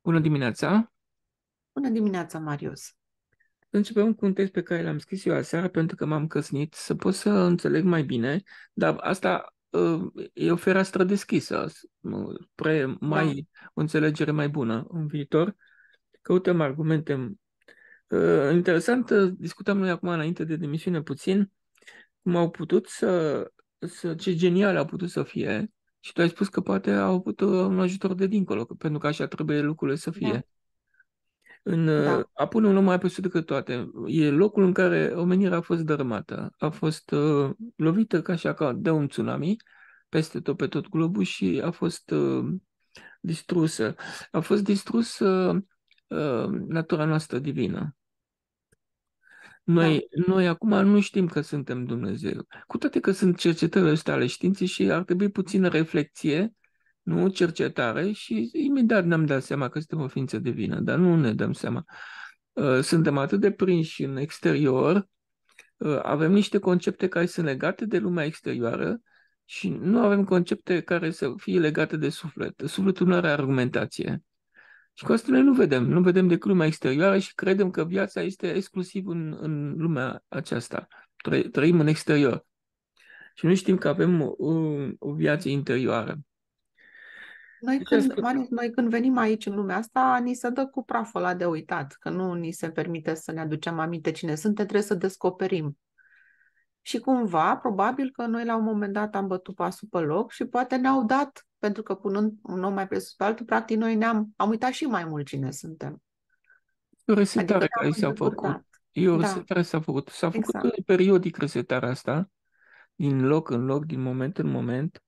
Bună dimineața! Bună dimineața, Marius. Începem cu un text pe care l-am scris eu aseară pentru că m-am căsnit să pot să înțeleg mai bine, dar asta e o fereastră deschisă spre Da, o înțelegere mai bună în viitor. Căutăm argumente. Interesant, discutam noi acum înainte de demisiune puțin, cum au putut ce genial au putut să fie și tu ai spus că poate au avut un ajutor de dincolo, pentru că așa trebuie lucrurile să da, fie. da, A pune un om mai presus decât toate. E locul în care omenirea a fost dărâmată, a fost lovită ca așa ca de un tsunami peste tot, pe tot globul și a fost distrusă. A fost distrusă natura noastră divină. da. Noi acum nu știm că suntem Dumnezeu. Cu toate că sunt cercetările astea ale științei și ar trebui puțină reflexie, nu cercetare, și imediat ne-am dat seama că suntem o ființă divină, dar nu ne dăm seama. Suntem atât de prinși în exterior, avem niște concepte care sunt legate de lumea exterioară și nu avem concepte care să fie legate de suflet. Sufletul nu are argumentație. Și cu asta noi nu vedem decât lumea exterioară și credem că viața este exclusiv în lumea aceasta. Trăim în exterior și nu știm că avem o viață interioară. Deci asta, Marius, noi când venim aici în lumea asta, ni se dă cu praful ăla de uitat, că nu ni se permite să ne aducem aminte cine suntem, trebuie să descoperim. Și cumva, probabil că noi la un moment dat am bătut pasul pe loc și poate ne-au dat, pentru că punând un om mai presus pe altul, practic noi am uitat și mai mult cine suntem. e o Adică resetare care ne-am s-a făcut. îndepărtat. E o Da, resetare s-a făcut. S-a făcut exact. periodic resetarea asta, din loc în loc, din moment în moment.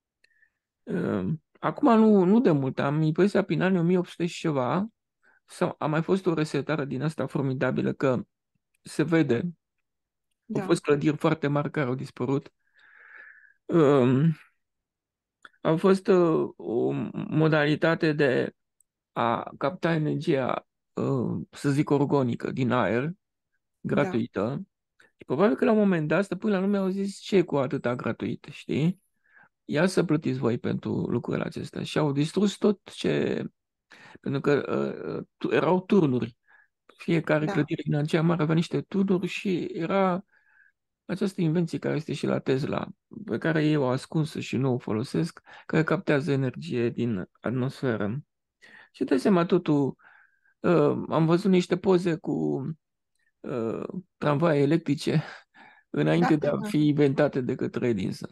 Acum nu de mult, am impresia prin anii 1800 și ceva, sau a mai fost o resetare din asta formidabilă, că se vede, au Da, fost clădiri foarte mari care au dispărut. Um, A fost o modalitate de a capta energia, să zic, organică din aer, da, gratuită. Și probabil că la un moment dat, stăpânii la lume au zis, ce e cu atâta gratuit, știi? Ia să plătiți voi pentru lucrurile acestea. Și au distrus tot ce... Pentru că erau turnuri. Fiecare da. clădire din aceea mare avea niște turnuri și era această invenție care este și la Tesla, pe care ei o ascunsă și nu o folosesc, care captează energie din atmosferă. Și dai seama, totul, am văzut niște poze cu tramvaie electrice înainte Da, de a fi inventate de către Edison.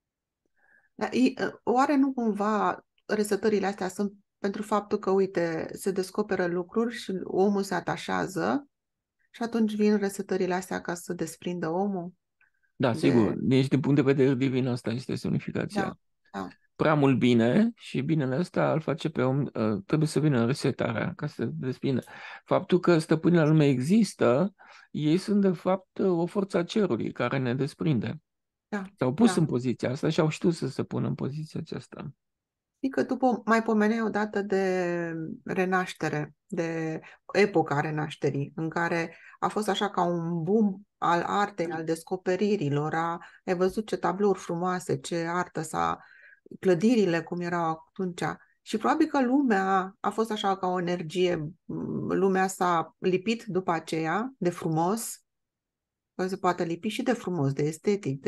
da, oare nu cumva resetările astea sunt pentru faptul că, uite, se descoperă lucruri și omul se atașează și atunci vin resetările astea ca să desprindă omul Da, sigur, de... deci din punct de vedere divin asta este semnificația. Da, da, Prea mult bine și binele ăsta îl face pe om, trebuie să vină în resetarea ca să se desprindă. Faptul că stăpânii la lume există, ei sunt de fapt o forță a cerului care ne desprinde. da, S-au pus în da. poziția asta și au știut să se pună în poziția aceasta. Știi că tu mai pomeneai odată de renaștere, de epoca renașterii, în care a fost așa ca un boom al artei, al descoperirilor, ai văzut ce tablouri frumoase, ce artă clădirile cum erau atunci. Și probabil că lumea a fost așa ca o energie, lumea s-a lipit după aceea de frumos, că se poate lipi și de frumos, de estetic,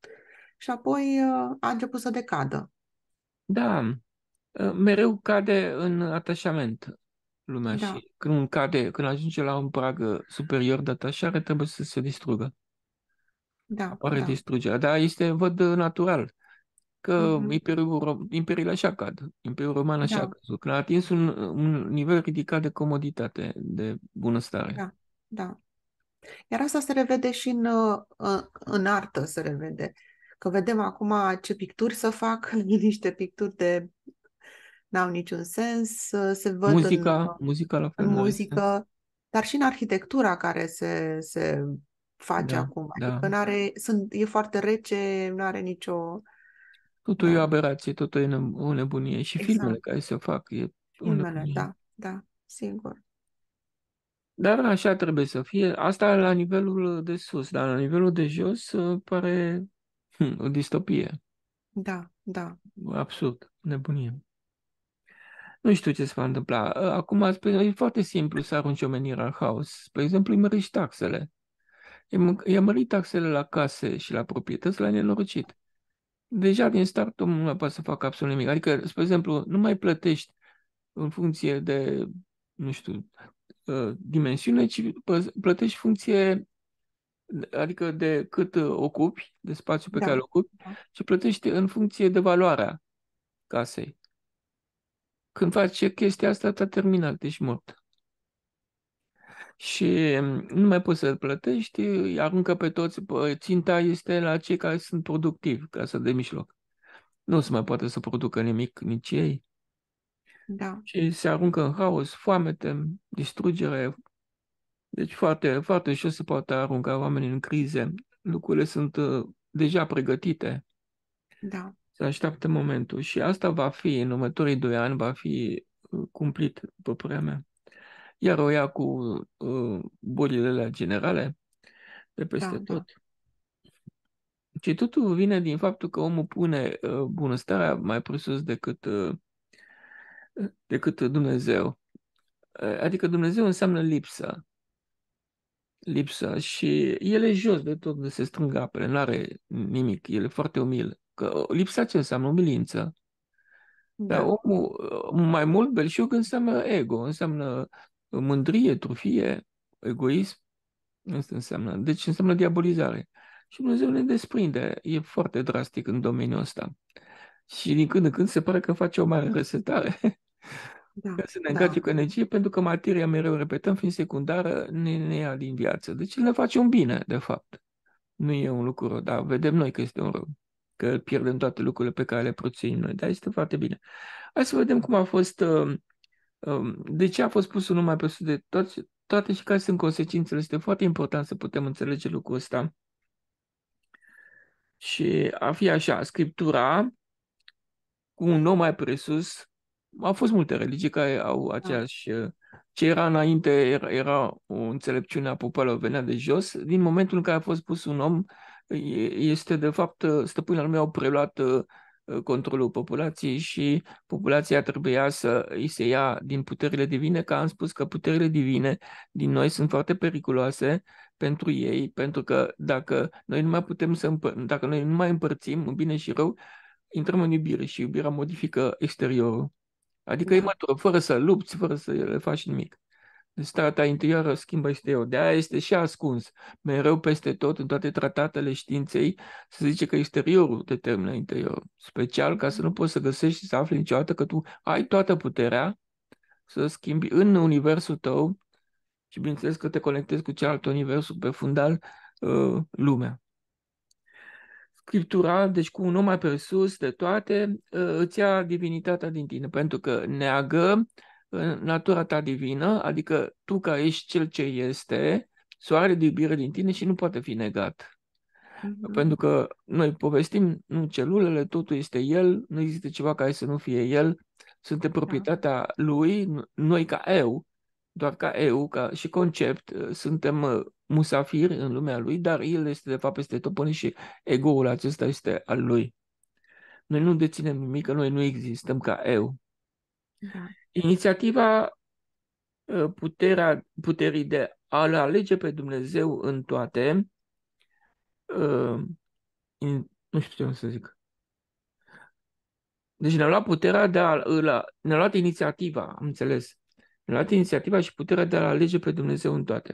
și apoi a început să decadă. Da, mereu cade în atașament lumea Da, și când ajunge la un prag superior de atașare, trebuie să se distrugă. da, Apare da. distrugerea, dar văd natural că Mhm. imperiile așa cad. Imperiul Roman așa a Da, căzut. Când a atins un nivel ridicat de comoditate, de bunăstare. da, da. Iar asta se revede și în artă, se revede. Că vedem acum ce picturi să fac, niște picturi n-au niciun sens, se văd Muzica la fel în nu are sens. muzică, dar și în arhitectura care se face Da, acum. da. Adică e foarte rece, nu are nicio... Totul e o Da, aberație, totul e o nebunie. Și filmele exact. care se fac e o Filmele, nebunie. da, da, sigur. Dar așa trebuie să fie. Asta la nivelul de sus, dar la nivelul de jos pare o distopie. Da, da. Absurd, nebunie. Nu știu ce se va întâmpla. Acum, e foarte simplu să arunci omenirea în haos. Spre exemplu, îi mărești taxele. I-a mărit taxele la case și la proprietăți la nenorocit. Deja din start omul nu mai poate să facă absolut nimic. Adică, spre exemplu, nu mai plătești în funcție de, nu știu, dimensiune, ci plătești funcție, adică de cât ocupi, de spațiu pe care îl Da, ocupi, da, și plătești în funcție de valoarea casei. Când faci chestia asta, te-a terminat, ești mort. Și nu mai poți să-l plătești, îi aruncă pe toți, ținta este la cei care sunt productivi, clasa de mijloc. Nu se mai poate să producă nimic, nici ei. da, Și se aruncă în haos, foamete, distrugere. Deci foarte, foarte ușor se poate arunca oamenii în crize. Lucrurile sunt deja pregătite. da, Se așteaptă momentul. Și asta va fi, în următorii 2 ani, va fi cumplit, după părerea mea. Iar o ia cu bolile alea generale de peste da, da, tot. Și totul vine din faptul că omul pune bunăstarea mai presus decât Dumnezeu. Adică Dumnezeu înseamnă lipsă. Lipsă și el e jos de tot, de se strâng apele, nu are nimic, el e foarte umil. Că lipsa ce înseamnă? Umilință. Dar da, omul, mai mult, belșug înseamnă ego, înseamnă mândrie, trufie, egoism. Asta înseamnă. Deci înseamnă diabolizare. Și Dumnezeu ne desprinde. E foarte drastic în domeniul ăsta. Și din când în când se pare că face o mare resetare da, ca să ne încarce da, cu energie, pentru că materia, mereu repetăm, fiind secundară, ne ia din viață. Deci ne face un bine, de fapt. Nu e un lucru rău, dar vedem noi că este un rău. Că pierdem toate lucrurile pe care le proțuim noi. Dar este foarte bine. Hai să vedem cum a fost, de ce a fost pus numai pe sus de toate și care sunt consecințele. Este foarte important să putem înțelege lucrul ăsta. Și a fi așa, Scriptura, cu un om mai presus, au fost multe religii care au da, aceeași... Ce era înainte era o înțelepciune a popoarelor, venea de jos. Din momentul în care a fost pus un om, este de fapt, stăpânii lumii au preluat controlul populației și populația trebuia să îi se ia din puterile divine, că am spus că puterile divine din noi sunt foarte periculoase pentru ei, pentru că dacă noi nu mai putem dacă noi nu mai împărțim în bine și rău, intrăm în iubire și iubirea modifică exteriorul. Adică e da, mătură, fără să lupți, fără să le faci nimic. Starea ta interioară schimbă exteriorul. De aia este și ascuns. Mereu peste tot, în toate tratatele științei, se zice că exteriorul determină interiorul. Special ca să nu poți să găsești și să afli niciodată că tu ai toată puterea să schimbi în universul tău și bineînțeles că te conectezi cu celălalt universul pe fundal, lumea. Scriptura, deci cu un om mai presus de toate, îți ia divinitatea din tine, pentru că neagă natura ta divină, adică tu care ești cel ce este, soarele de iubire din tine și nu poate fi negat. mhm, Pentru că noi povestim, nu celulele, totul este el, nu există ceva care să nu fie el, suntem da, proprietatea lui, noi ca eu, doar ca eu, ca și concept, suntem musafiri în lumea lui, dar el este de fapt peste tot până și ego-ul acesta este al lui. Noi nu deținem nimic, că noi nu existăm ca eu. da, Inițiativa, puterii de a-L alege pe Dumnezeu în toate, uh, nu știu ce să zic. Deci ne-a luat puterea ne-a luat inițiativa, am înțeles. Ne-a luat inițiativa și puterea de a alege pe Dumnezeu în toate.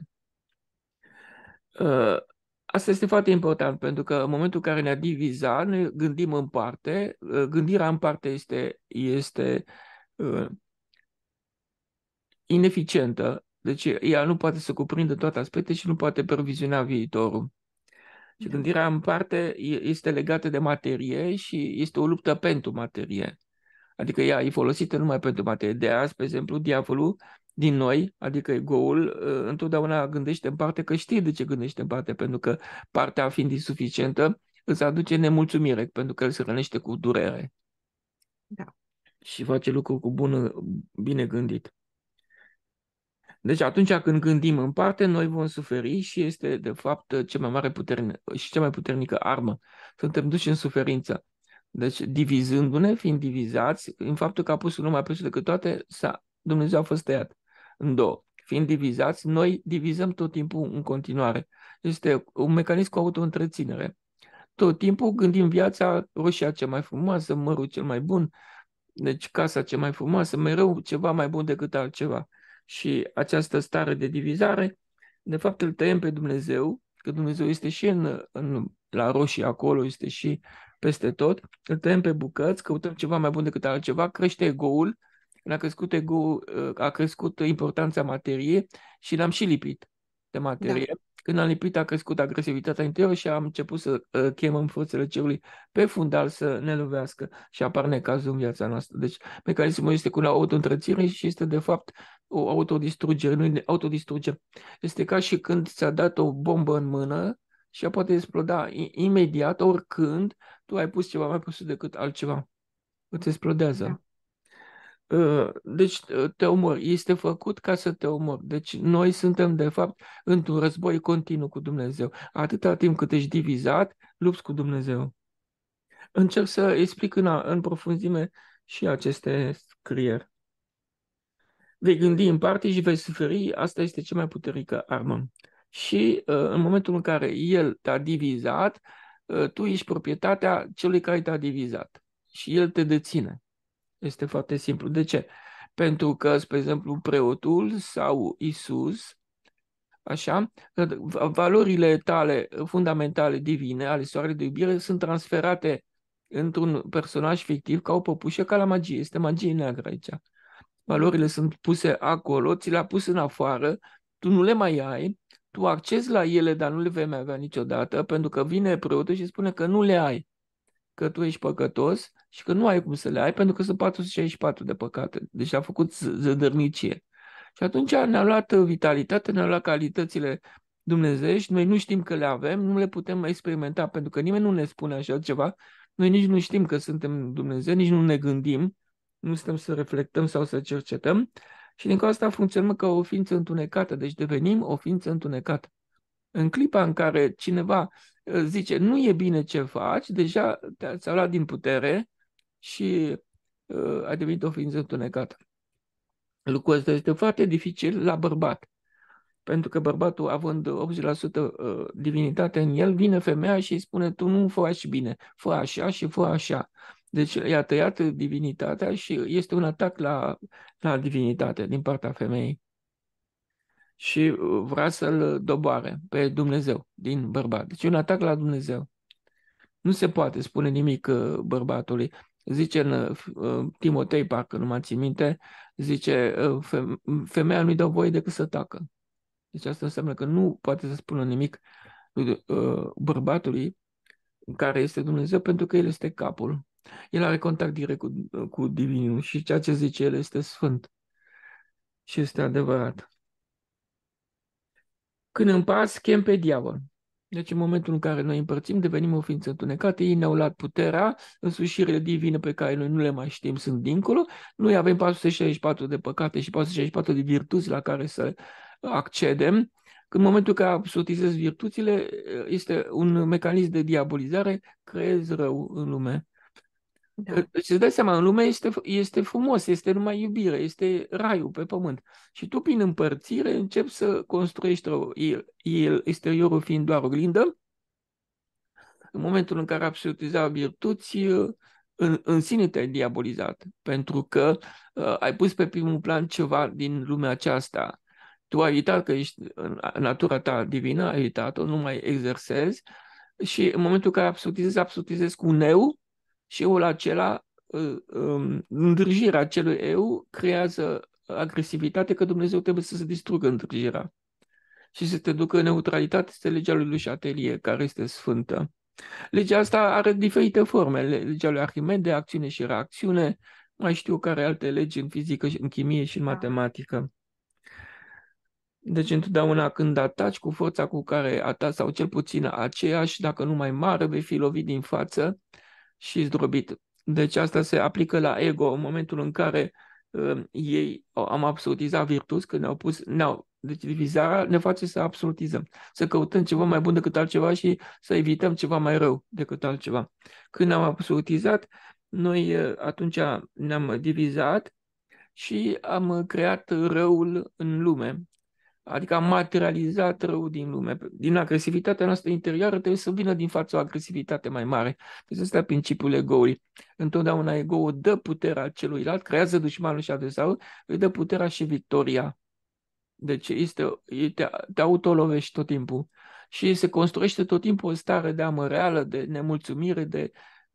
Uh, Asta este foarte important, pentru că în momentul în care ne-a divizat, ne gândim în parte. Gândirea în parte este ineficientă, deci ea nu poate să cuprindă toate aspectele și nu poate previziona viitorul. Și da, gândirea în parte este legată de materie și este o luptă pentru materie. Adică ea e folosită numai pentru materie. De azi, spre exemplu, diavolul din noi, adică egoul, întotdeauna gândește în parte, că știe de ce gândește în parte, pentru că partea fiind insuficientă îți aduce nemulțumire, pentru că el se rănește cu durere da, și face lucruri cu bine gândit. Deci atunci când gândim în parte, noi vom suferi și este de fapt cea mai mare și cea mai puternică armă. Suntem duși în suferință. Deci, divizându-ne, fiind divizați, în faptul că a pus lumea presus decât toate, Dumnezeu a fost tăiat în două. Fiind divizați, noi divizăm tot timpul în continuare. Este un mecanism cu auto-întreținere. Tot timpul gândim viața, roșia cea mai frumoasă, mărul cel mai bun, deci casa cea mai frumoasă, mereu ceva mai bun decât altceva. Și această stare de divizare, de fapt îl tăiem pe Dumnezeu, că Dumnezeu este și la roșii acolo, este și peste tot, îl tăiem pe bucăți, căutăm ceva mai bun decât altceva, crește ego-ul, când a crescut ego-ul, a crescut importanța materiei și l-am și lipit de materie. Da. Când am lipit, a crescut agresivitatea interioră și am început să chemăm forțele cerului pe fundal să ne lovească și apar necazul în viața noastră. Deci mecanismul este cu o auto-întreținere și este de fapt o autodistrugere, nu e autodistrugere. Este ca și când ți-a dat o bombă în mână și ea poate exploda imediat, oricând tu ai pus ceva mai presus decât altceva. Îți explodează. Da. Deci te omori. Este făcut ca să te omori. Deci noi suntem de fapt într-un război continuu cu Dumnezeu. Atâta timp cât ești divizat, lupți cu Dumnezeu. Încerc să explic în profunzime și aceste scrieri. Vei gândi în parte și vei suferi, asta este cea mai puternică armă. Și în momentul în care el te-a divizat, tu ești proprietatea celui care te-a divizat. Și el te deține. Este foarte simplu. De ce? Pentru că, spre exemplu, preotul sau Isus, așa, valorile tale fundamentale divine ale soarelui de iubire sunt transferate într-un personaj fictiv ca o păpușă, ca la magie. Este magie neagră aici. Valorile sunt puse acolo, ți le-a pus în afară, tu nu le mai ai, tu accesi la ele, dar nu le vei mai avea niciodată, pentru că vine preotul și spune că nu le ai, că tu ești păcătos și că nu ai cum să le ai, pentru că sunt 464 de păcate. Deci a făcut zădărnicie. Și atunci ne-a luat vitalitatea, ne-a luat calitățile dumnezeiești, noi nu știm că le avem, nu le putem experimenta, pentru că nimeni nu ne spune așa ceva, noi nici nu știm că suntem Dumnezeu, nici nu ne gândim, nu stăm să reflectăm sau să cercetăm și din cauza asta funcționăm ca o ființă întunecată, deci devenim o ființă întunecată. În clipa în care cineva zice nu e bine ce faci, deja ți-a luat din putere și ai devenit o ființă întunecată. Lucrul ăsta este foarte dificil la bărbat, pentru că bărbatul, având 80% divinitate în el, vine femeia și îi spune tu nu faci bine, fă așa și fă așa. Deci i-a tăiat divinitatea și este un atac la divinitate din partea femeii. Și vrea să-l doboare pe Dumnezeu din bărbat. Deci e un atac la Dumnezeu. Nu se poate spune nimic bărbatului. Zice în Timotei, parcă nu mă țin minte, zice femeia nu-i dă voie decât să tacă. Deci asta înseamnă că nu poate să spună nimic bărbatului care este Dumnezeu, pentru că el este capul. El are contact direct cu divinul și ceea ce zice el este sfânt. Și este adevărat. Când împarți, chem pe diavol. Deci în momentul în care noi împărțim, devenim o ființă întunecată, ei ne-au luat puterea, însușirile divine pe care noi nu le mai știm sunt dincolo, noi avem 464 de păcate și 464 de virtuți la care să accedem. În momentul în care absolutizezi virtuțile, este un mecanism de diabolizare, creezi rău în lume. Da. Deci îți dai seama, în lume este frumos, este numai iubire, este raiul pe pământ. Și tu, prin împărțire, începi să construiești rău. El, exteriorul fiind doar oglindă, în momentul în care absolutizai virtuți, în sine te-ai diabolizat, pentru că ai pus pe primul plan ceva din lumea aceasta. Tu ai uitat că ești în natura ta divină, ai uitat-o, nu mai exersezi și în momentul în care absolutizezi cu un eu și euul acela, îndrăgirea acelui eu creează agresivitate, că Dumnezeu trebuie să se distrugă îndrăgirea și să te ducă în neutralitate. Este legea lui Chatelie, care este sfântă. Legea asta are diferite forme. Legea lui Arhimede, acțiune și reacțiune, mai știu care alte legi în fizică, în chimie și în matematică. Deci întotdeauna când ataci cu forța cu care ataci, sau cel puțin aceeași, dacă nu mai mare, vei fi lovit din față și zdrobit. Deci asta se aplică la ego în momentul în care ei am absolutizat virtuți, când Deci divizarea ne face să absolutizăm, să căutăm ceva mai bun decât altceva și să evităm ceva mai rău decât altceva. Când am absolutizat, noi atunci ne-am divizat și am creat răul în lume. Adică am materializat răul din lume. Din agresivitatea noastră interioară trebuie să vină din față o agresivitate mai mare. Deci ăsta e principiul ego-ului. Întotdeauna ego-ul dă puterea celuilalt, creează dușmanul și adversarul, îi dă puterea și victoria. Deci te autolovești tot timpul. Și se construiește tot timpul o stare de amăreală, de nemulțumire, de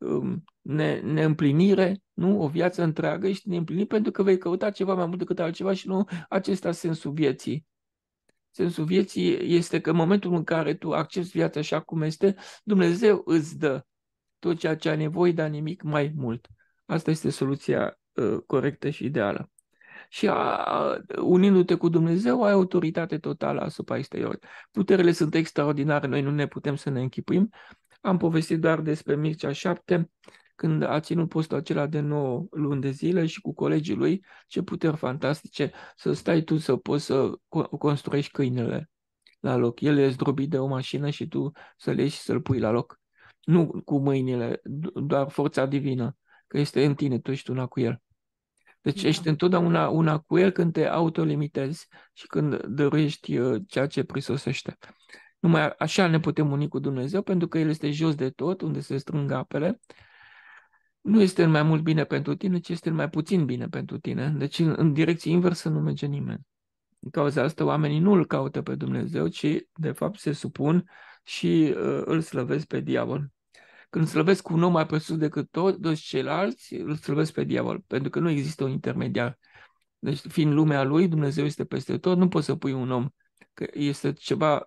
neîmplinire, nu? O viață întreagă ești neîmplinit pentru că vei căuta ceva mai mult decât altceva și nu acesta sensul vieții. Sensul vieții este că în momentul în care tu accepti viața așa cum este, Dumnezeu îți dă tot ceea ce ai nevoie, dar nimic mai mult. Asta este soluția corectă și ideală. Și unindu-te cu Dumnezeu, ai autoritate totală asupra exterior. Puterile sunt extraordinare, noi nu ne putem să ne închipuim. Am povestit doar despre Mircea 7, când a ținut postul acela de 9 luni de zile și cu colegii lui, ce puteri fantastice să stai tu să poți să construiești câinele la loc. El e zdrobit de o mașină și tu să-l ieși și să-l pui la loc. Nu cu mâinile, doar forța divină, că este în tine, tu ești una cu el. Deci ești întotdeauna una cu el când te autolimitezi și când dăruiești ceea ce prisosește. Numai așa ne putem uni cu Dumnezeu, pentru că El este jos de tot, unde se strâng apele. Nu este mai mult bine pentru tine, ci este mai puțin bine pentru tine. Deci în direcție inversă nu merge nimeni. Din cauza asta oamenii nu îl caută pe Dumnezeu, ci de fapt se supun și îl slăvesc pe diavol. Când slăvesc un om mai presus decât toți ceilalți, îl slăvesc pe diavol, pentru că nu există un intermediar. Deci, fiind lumea lui, Dumnezeu este peste tot, nu poți să pui un om, că este ceva,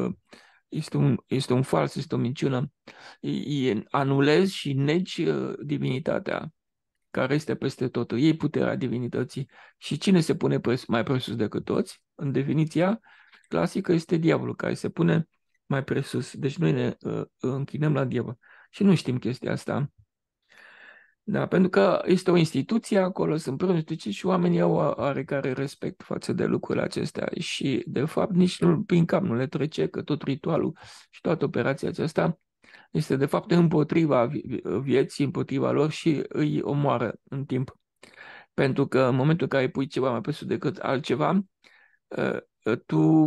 este un fals, este o minciună. Anulezi și negi divinitatea care este peste tot. Iei puterea divinității. Și cine se pune mai presus decât toți? În definiția clasică este diavolul, care se pune mai presus. Deci noi ne închinăm la diavol. Și nu știm chestia asta. Da, pentru că este o instituție acolo, sunt instituții și oamenii au oarecare respect față de lucrurile acestea și, de fapt, nici prin cap nu le trece că tot ritualul și toată operația aceasta este, de fapt, împotriva vieții, împotriva lor și îi omoară în timp. Pentru că în momentul în care pui ceva mai presus decât altceva, tu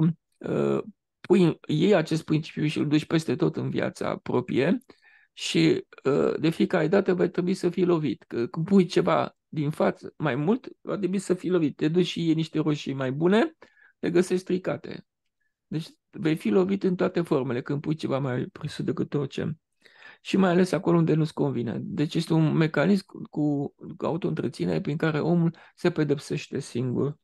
iei acest principiu și îl duci peste tot în viața proprie și de fiecare dată va trebui să fii lovit. Că când pui ceva din față mai mult, va trebui să fii lovit. Te duci și iei niște roșii mai bune, le găsești stricate. Deci vei fi lovit în toate formele când pui ceva mai presus decât orice. Și mai ales acolo unde nu-ți convine. Deci este un mecanism cu auto-întreținere prin care omul se pedepsește singur.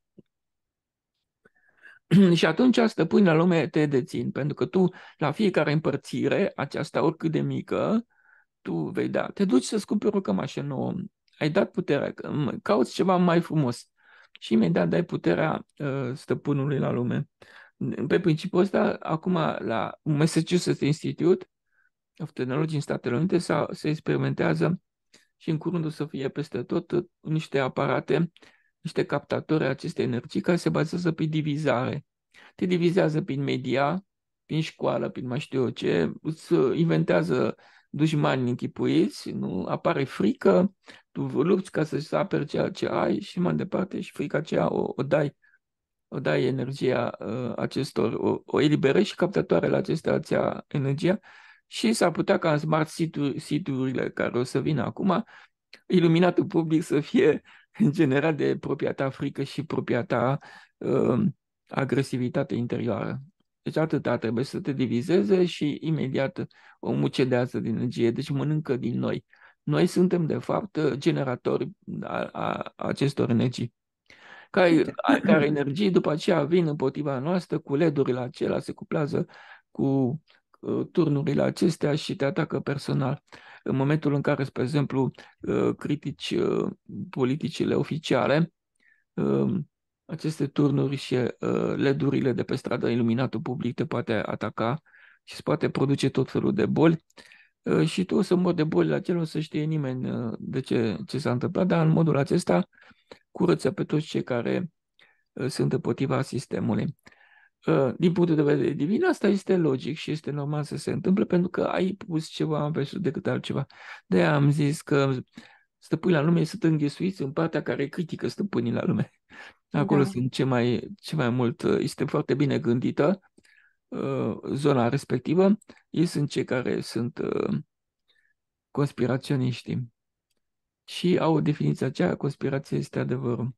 Și atunci stăpâni la lume te dețin, pentru că tu, la fiecare împărțire, aceasta oricât de mică, tu vei da. Te duci să-ți cumperi o cămașă nouă, ai dat puterea, cauți ceva mai frumos și imediat dai puterea stăpânului la lume. Pe principiul ăsta, acum la Massachusetts Institute of Technology în Statele Unite se experimentează și în curând o să fie peste tot niște aparate, niște captatori acestei energii care se bazează pe divizare. Te divizează prin media, prin școală, prin mai știu eu ce, îți inventează dușmani închipuiți, nu? Apare frică, tu lupți ca să-ți aperi ceea ce ai și mai departe și frica aceea o dai energia acestor, o eliberezi și captatoarele acestea îți energia și s-ar putea ca în smart city-urile care o să vină acum, iluminatul public să fie generat de propria ta frică și propria ta agresivitate interioară. Deci atâta trebuie să te divizeze și imediat omul cedează din energie, deci mănâncă din noi. Noi suntem, de fapt, generatori a acestor energii. Care energii după aceea vin împotriva noastră cu LED-urile acelea, se cuplează cu turnurile acestea și te atacă personal. În momentul în care, spre exemplu, critici politicile oficiale, aceste turnuri și LED-urile de pe stradă, iluminatul public te poate ataca și se poate produce tot felul de boli și tu o să mori de bolile acelea, o să știe nimeni de ce s-a întâmplat, dar în modul acesta curăță pe toți cei care sunt împotriva sistemului. din punctul de vedere divin, asta este logic și este normal să se întâmple pentru că ai pus ceva în versus decât altceva. De-aia am zis că stăpânii la lume sunt înghesuiți în partea care critică stăpânii la lume. Acolo Da. sunt ce mai mult, este foarte bine gândită zona respectivă. Ei sunt cei care sunt conspiraționiștii. Și au o definiție aceea, conspirația este adevărul.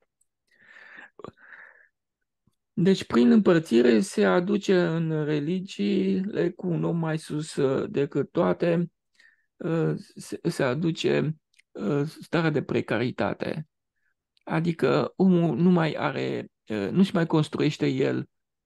Deci, prin împărțire se aduce în religiile cu un om mai sus decât toate, se aduce starea de precaritate. Adică omul nu mai are, nu-și mai construiește el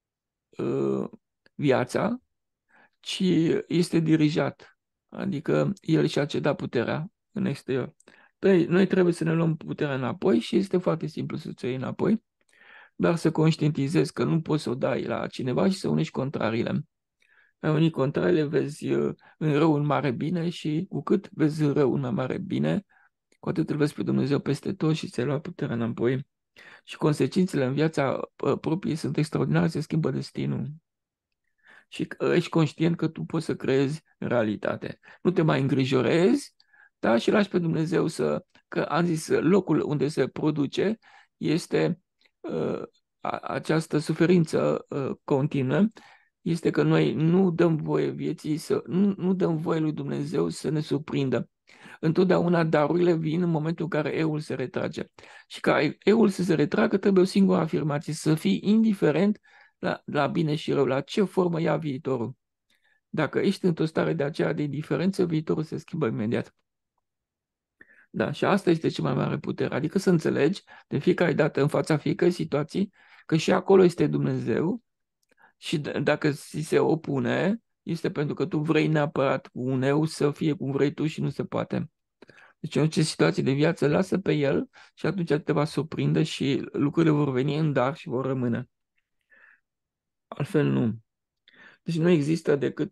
viața, ci este dirijat. Adică el și-a cedat puterea în exterior. Noi trebuie să ne luăm puterea înapoi și este foarte simplu să-ți o iei înapoi, dar să conștientizezi că nu poți să o dai la cineva și să unești contrariile. Ai unii contrariile, vezi în rău un mare bine și cu cât vezi în rău un mai mare bine, cu atât îl vezi pe Dumnezeu peste tot și ți-ai luat puterea înapoi. Și consecințele în viața proprie sunt extraordinare, se schimbă destinul. Și ești conștient că tu poți să creezi realitate. Nu te mai îngrijorezi, da? Și lași pe Dumnezeu că am zis, locul unde se produce este această suferință continuă, este că noi nu dăm voie vieții, nu dăm voie lui Dumnezeu să ne surprindă. Întotdeauna darurile vin în momentul în care eul se retrage. Și ca eul să se retragă, trebuie o singură afirmație, să fii indiferent la bine și rău, la ce formă ia viitorul. Dacă ești într-o stare de aceea de indiferență, viitorul se schimbă imediat. Da, și asta este cea mai mare putere, adică să înțelegi de fiecare dată în fața fiecare situații că și acolo este Dumnezeu și dacă ți se opune, este pentru că tu vrei neapărat cu un eu să fie cum vrei tu și nu se poate. Deci în orice situație de viață, lasă pe el și atunci te va surprinde și lucrurile vor veni în dar și vor rămâne. Altfel nu. Deci nu există decât...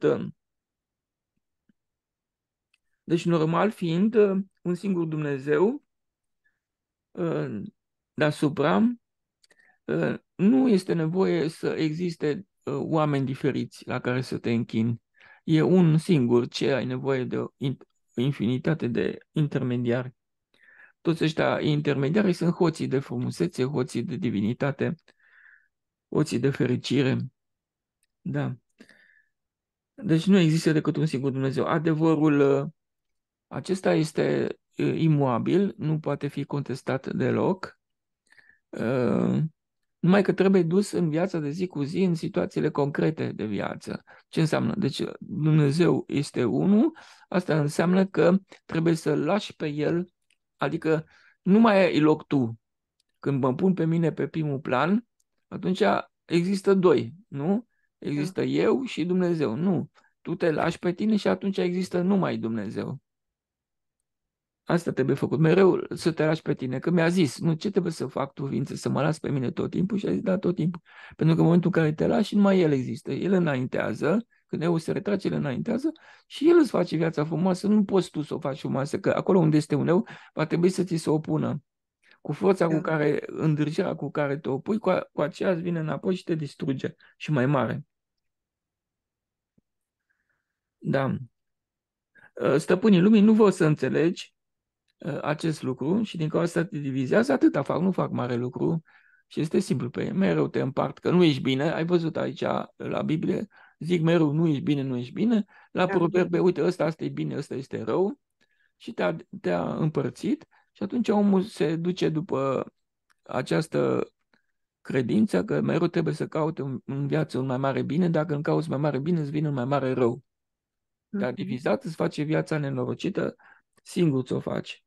Deci normal fiind un singur Dumnezeu deasupra, nu este nevoie să existe oameni diferiți la care să te închini. E un singur ce ai nevoie de o infinitate de intermediari. Toți ăștia intermediari sunt hoții de frumusețe, hoții de divinitate, hoții de fericire. Da. Deci nu există decât un singur Dumnezeu. Adevărul acesta este imuabil, nu poate fi contestat deloc, numai că trebuie dus în viața de zi cu zi, în situațiile concrete de viață. Ce înseamnă? Deci Dumnezeu este unul, asta înseamnă că trebuie să-L lași pe El, adică nu mai ai loc tu. Când mă pun pe mine pe primul plan, atunci există doi, nu? Da. Există eu și Dumnezeu. Nu. Tu te lași pe tine și atunci există numai Dumnezeu. Asta trebuie făcut. Mereu să te lași pe tine. Că mi-a zis, nu, ce trebuie să fac tu, ființă, să mă las pe mine tot timpul? Și a zis, da, tot timpul. Pentru că în momentul în care te lași, numai el există. El înaintează, când eu se retrage, el înaintează și el îți face viața frumoasă. Nu poți tu să o faci frumoasă, că acolo unde este un eu, va trebui să ți se opună. Cu forța cu Da. care, îndrăgirea cu care te opui, cu aceea îți vine înapoi și te distruge. Și mai mare. Da. Stăpânii lumii nu vor să înțelegi acest lucru și din cauza asta te divizează, atâta fac, nu fac mare lucru și este simplu pe ei. Mereu te împart că nu ești bine, ai văzut aici la Biblie, zic mereu nu ești bine, nu ești bine, la Da. proverbe, uite, ăsta e bine, ăsta este rău și te-a împărțit și atunci omul se duce după această credință că mereu trebuie să caute în viață un mai mare bine, dacă îmi cauți mai mare bine, îți vine un mai mare rău. Te-a Mhm. divizat, îți face viața nenorocită, singur ți-o faci.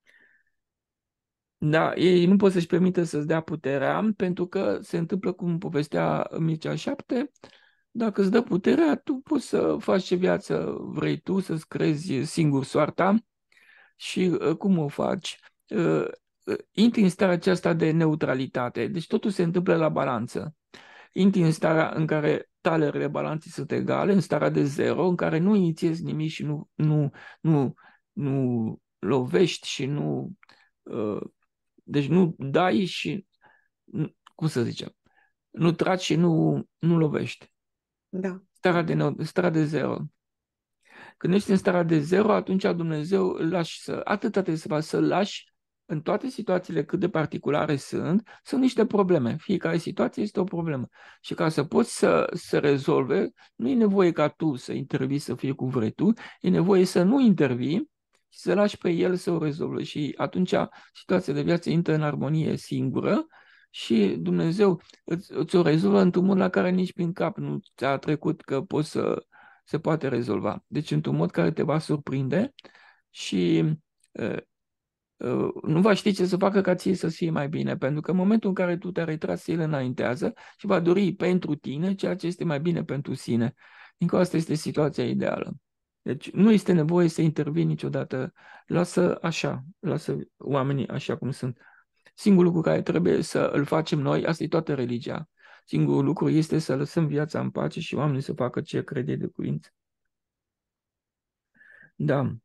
Da, ei nu pot să-și permită să-ți dea puterea, pentru că se întâmplă cum povestea Mircea 7, dacă îți dă puterea, tu poți să faci ce viață vrei tu, să-ți crezi singur soarta și cum o faci? Intri în starea aceasta de neutralitate, deci totul se întâmplă la balanță. Intri în starea în care talerele balanței sunt egale, în starea de zero, în care nu inițiezi nimic și nu, nu lovești și deci nu dai și, cum să zicem, Nu tragi și nu lovești. Da. Starea de zero. Când ești în starea de zero, atunci Dumnezeu îl lași atâta trebuie să faci, să-l lași în toate situațiile cât de particulare sunt niște probleme. Fiecare situație este o problemă. Și ca să poți să rezolve, nu e nevoie ca tu să intervii, să fie cum vrei tu, e nevoie să nu intervii și să lași pe el să o rezolve. Și atunci situația de viață intră în armonie singură și Dumnezeu îți o rezolvă într-un mod la care nici prin cap nu ți-a trecut că poți se poate rezolva. Deci într-un mod care te va surprinde și nu va ști ce să facă ca ție să fie mai bine, pentru că în momentul în care tu te-ai retras, el înaintează și va dori pentru tine ceea ce este mai bine pentru sine. Încă asta este situația ideală. Deci nu este nevoie să intervii niciodată. Lasă așa, lasă oamenii așa cum sunt. Singurul lucru care trebuie să îl facem noi, asta e toată religia. Singurul lucru este să lăsăm viața în pace și oamenii să facă ce crede de cuvință. Da.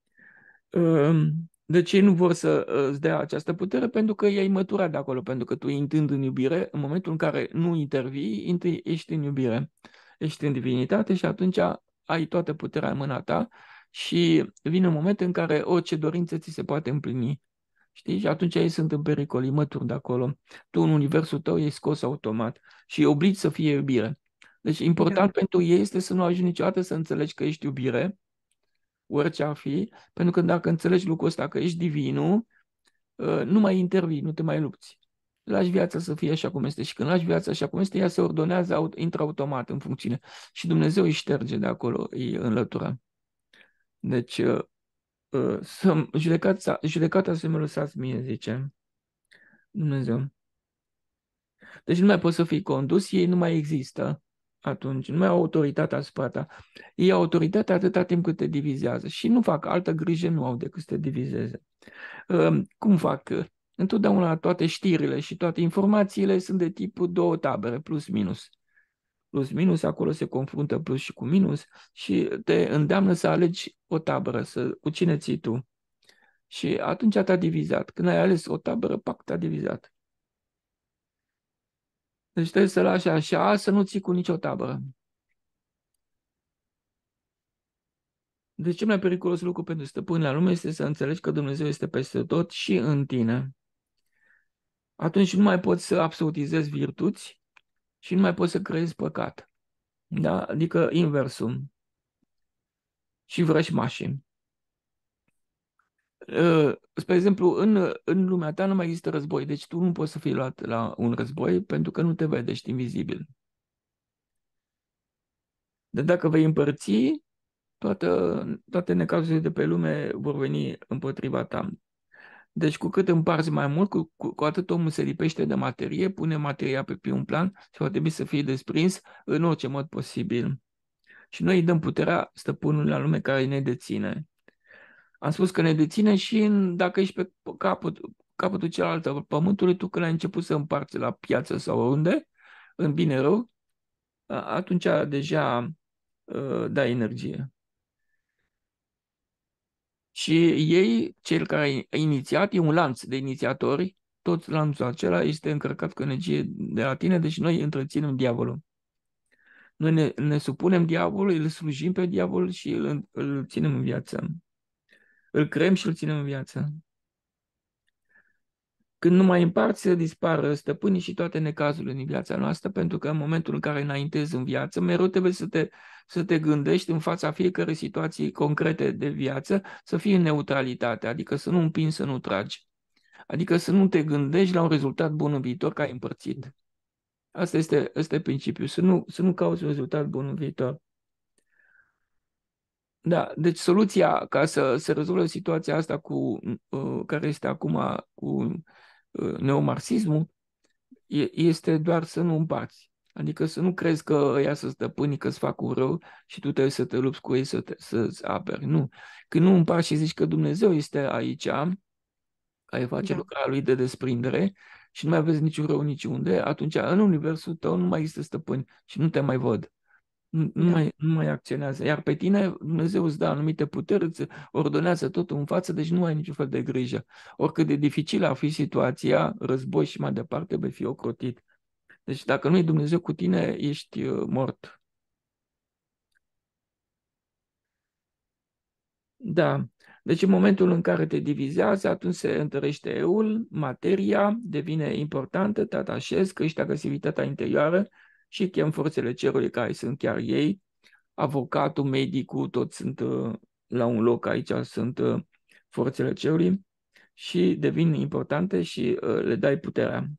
De ce nu vor să îți dea această putere? Pentru că i-ai măturat de acolo, pentru că tu intrând în iubire, în momentul în care nu intervii, ești în iubire, ești în divinitate și atunci ai toată puterea în mâna ta și vine un moment în care orice dorință ți se poate împlini. Știi? Și atunci ei sunt în pericol, îi mături de acolo. Tu în universul tău ești scos automat și îi obligi să fie iubire. Deci important pentru ei este să nu ajungi niciodată să înțelegi că ești iubire, orice ar fi, pentru că dacă înțelegi lucrul ăsta, că ești divinul, nu mai intervii, nu te mai lupți. Lași viața să fie așa cum este și când lași viața așa cum este, ea se ordonează, intră automat în funcțiune și Dumnezeu îi șterge de acolo, îi înlătură. Deci, judecata să mă lăsați mie, zice Dumnezeu. Deci nu mai poți să fii condus, ei nu mai există atunci, nu mai au autoritate asupra ta. Ei au autoritate atâta timp cât te divizează și nu fac altă grijă, nu au decât să te divizeze. Cum fac? Întotdeauna toate știrile și toate informațiile sunt de tipul două tabere, plus minus. Plus minus, acolo se confruntă plus și cu minus și te îndeamnă să alegi o tabără, cu cine ții tu. Și atunci te-a divizat. Când ai ales o tabără, pac, te-a divizat. Deci trebuie să lași așa, să nu ții cu nicio tabără. Deci cel mai periculos lucru pentru stăpâni la lume este să înțelegi că Dumnezeu este peste tot și în tine. Atunci nu mai poți să absolutizezi virtuți și nu mai poți să creezi păcat. Da? Adică inversul. Și vrășmașii. Spre exemplu, în lumea ta nu mai există război, deci tu nu poți să fii luat la un război pentru că nu te vede, ești invizibil. Dar dacă vei împărți, toate necazurile de pe lume vor veni împotriva ta. Deci cu cât împarți mai mult, cu atât omul se lipește de materie, pune materia pe primul plan și va trebui să fie desprins în orice mod posibil. Și noi îi dăm puterea stăpânului la lume care ne deține. Am spus că ne deține și dacă ești pe capătul celălalt al pământului, tu când ai început să împarți la piață sau oriunde, în bine rău, atunci deja dai energie. Și ei, cel care a inițiat, e un lanț de inițiatori, tot lanțul acela este încărcat cu energie de la tine, deci noi întreținem diavolul. Noi ne supunem diavolului, îl slujim pe diavol și îl ținem în viață. Îl creăm și îl ținem în viață. Când nu mai împarți, dispar stăpânii și toate necazurile din viața noastră, pentru că în momentul în care înaintezi în viață, mereu trebuie să te gândești în fața fiecărei situații concrete de viață, să fii în neutralitate, adică să nu împingi, să nu tragi. Adică să nu te gândești la un rezultat bun în viitor că ai împărțit. Asta este principiul, să nu cauți un rezultat bun în viitor. Da, deci soluția ca să se rezolve situația asta care este acum cu neomarxismul este doar să nu împarți. Adică să nu crezi că ăia să stăpâni, că îți fac un rău și tu trebuie să te lupți cu ei să-ți aperi. Nu. Când nu împarți și zici că Dumnezeu este aici, care face lucrarea lui de desprindere și nu mai vezi niciun rău niciunde, atunci în universul tău nu mai există stăpâni și nu te mai văd. Nu mai acționează. Iar pe tine Dumnezeu îți dă anumite puteri, îți ordonează totul în față, deci nu ai niciun fel de grijă. Oricât de dificilă ar fi situația, război și mai departe, vei fi ocrotit. Deci dacă nu e Dumnezeu cu tine, ești mort. Da. Deci în momentul în care te divizează, atunci se întărește eul, materia devine importantă, te atașezi, crește agresivitatea interioară și chem forțele cerului, care sunt chiar ei. Avocatul, medicul, toți sunt la un loc aici, sunt forțele cerului și devin importante și le dai puterea.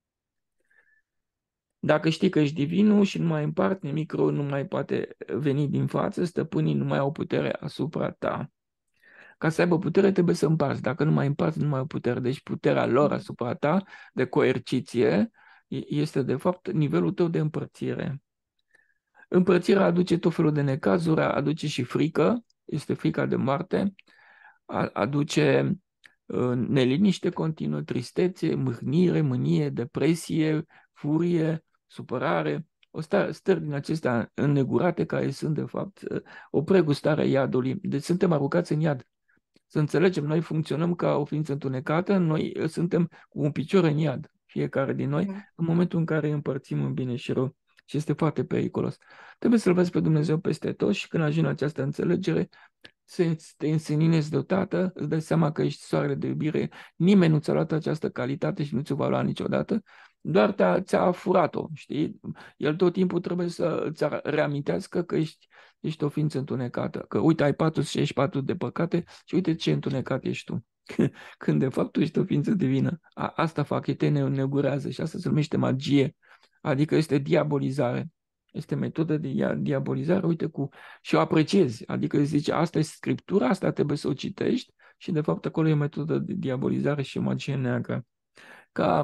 Dacă știi că ești divinul și nu mai împart, nimic rău nu mai poate veni din față, stăpânii nu mai au putere asupra ta. Ca să aibă putere trebuie să împarți. Dacă nu mai împarți, nu mai au putere. Deci puterea lor asupra ta de coerciție este de fapt nivelul tău de împărțire. Împărțirea aduce tot felul de necazuri, aduce și frică, este frica de moarte, aduce neliniște continuă, tristețe, mâhnire, mânie, depresie, furie, supărare, stări din acestea înnegurate care sunt de fapt o pregustare a iadului. Deci suntem aruncați în iad. Să înțelegem, noi funcționăm ca o ființă întunecată, noi suntem cu un picior în iad, fiecare din noi, în momentul în care îi împărțim în bine și rău. Și este foarte periculos. Trebuie să-L vezi pe Dumnezeu peste tot și când ajungi în această înțelegere, să te înseninezi deodată, îți dai seama că ești soarele de iubire, nimeni nu ți-a luat această calitate și nu ți-o va lua niciodată, doar ți-a furat-o, știi? El tot timpul trebuie să îți reamintească că ești o ființă întunecată, că uite, ai 464 de păcate și uite ce întunecat ești tu. Când de fapt tu ești o ființă divină. Asta fac, ei te negurează și asta se numește magie, adică este diabolizare. Este metodă de diabolizare, uite, și o apreciezi, adică zice, asta e scriptura, asta trebuie să o citești și de fapt acolo e o metodă de diabolizare și magie neagră. Ca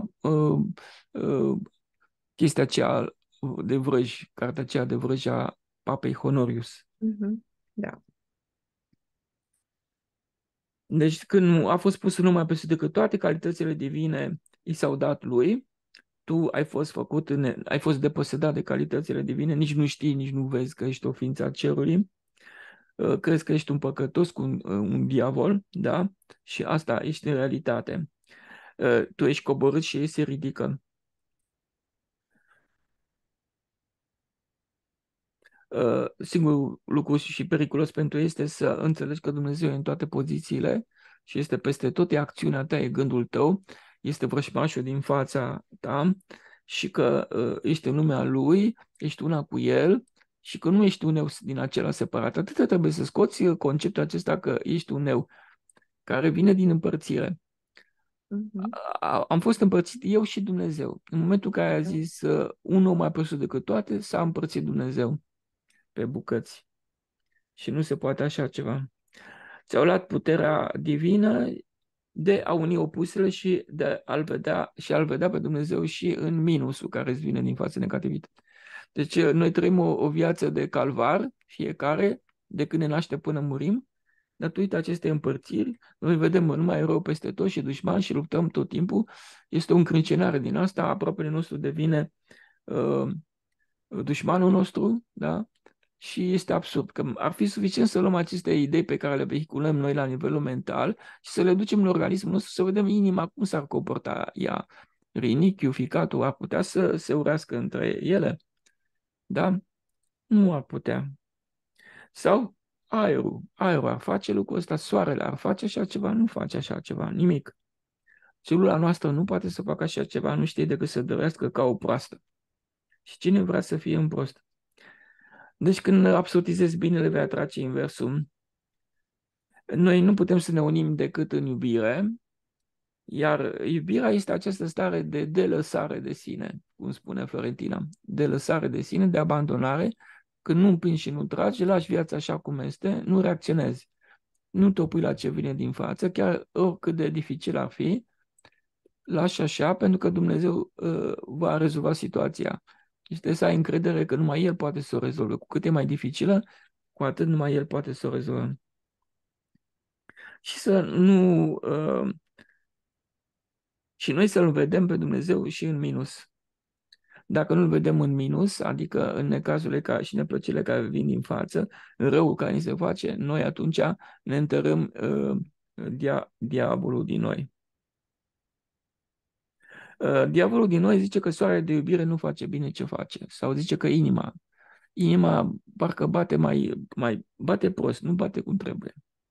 chestia aceea de vrăji, cartea aceea de vrăji a Papei Honorius. Da. Deci când a fost pus numai peste că toate calitățile divine i s-au dat lui, tu ai fost făcut, ai fost deposedat de calitățile divine, nici nu știi, nici nu vezi că ești o ființă a cerului, crezi că ești un păcătos cu un diavol, da? Și asta ești în realitate. Tu ești coborât și ei se ridică. Singurul lucru și periculos pentru ei este să înțelegi că Dumnezeu e în toate pozițiile și este peste tot, e acțiunea ta, e gândul tău, este vrășmașul din fața ta și că ești în lumea Lui, ești una cu El și că nu ești un eu din acela separat. Atât trebuie să scoți conceptul acesta că ești un eu care vine din împărțire. Am fost împărțit eu și Dumnezeu. În momentul în care a zis un om mai presus decât toate, s-a împărțit Dumnezeu pe bucăți. Și nu se poate așa ceva. Ți-au luat puterea divină de a uni opusele și de a-L vedea pe Dumnezeu și în minusul care îți vine din față negativitate. Deci noi trăim o viață de calvar, fiecare, de când ne naște până murim, datorită acestei împărțiri, noi vedem numai rău peste tot și dușman și luptăm tot timpul. Este o încrâncenare din asta, aproapele nostru devine dușmanul nostru, da? Și este absurd, că ar fi suficient să luăm aceste idei pe care le vehiculăm noi la nivelul mental și să le ducem în organismul nostru, să vedem inima cum s-ar comporta ea. Rinichiul, ficatul ar putea să se urească între ele, da? Nu ar putea. Sau aerul ar face lucrul ăsta, soarele ar face așa ceva, nu face așa ceva, nimic. Celula noastră nu poate să facă așa ceva, nu știe decât să dărească ca o proastă. Și cine vrea să fie un prost? Deci când absolutizezi binele, vei atrage inversul. Noi nu putem să ne unim decât în iubire, iar iubirea este această stare de delăsare de sine, cum spune Florentina, de lăsare de sine, de abandonare, când nu împingi și nu tragi, lași viața așa cum este, nu reacționezi, nu te opui la ce vine din față, chiar oricât de dificil ar fi, lași așa pentru că Dumnezeu va rezolva situația. Și trebuie să ai încredere că numai El poate să o rezolve. Cu cât e mai dificilă, cu atât numai El poate să o rezolve. Și să nu... și noi să-L vedem pe Dumnezeu și în minus. Dacă nu-L vedem în minus, adică în necazurile și neplăcerile care vin din față, în răul care ni se face, noi atunci ne întărâm diavolul din noi. Diavolul din noi zice că soarele de iubire nu face bine ce face. Sau zice că inima parcă mai bate prost, nu bate cum trebuie.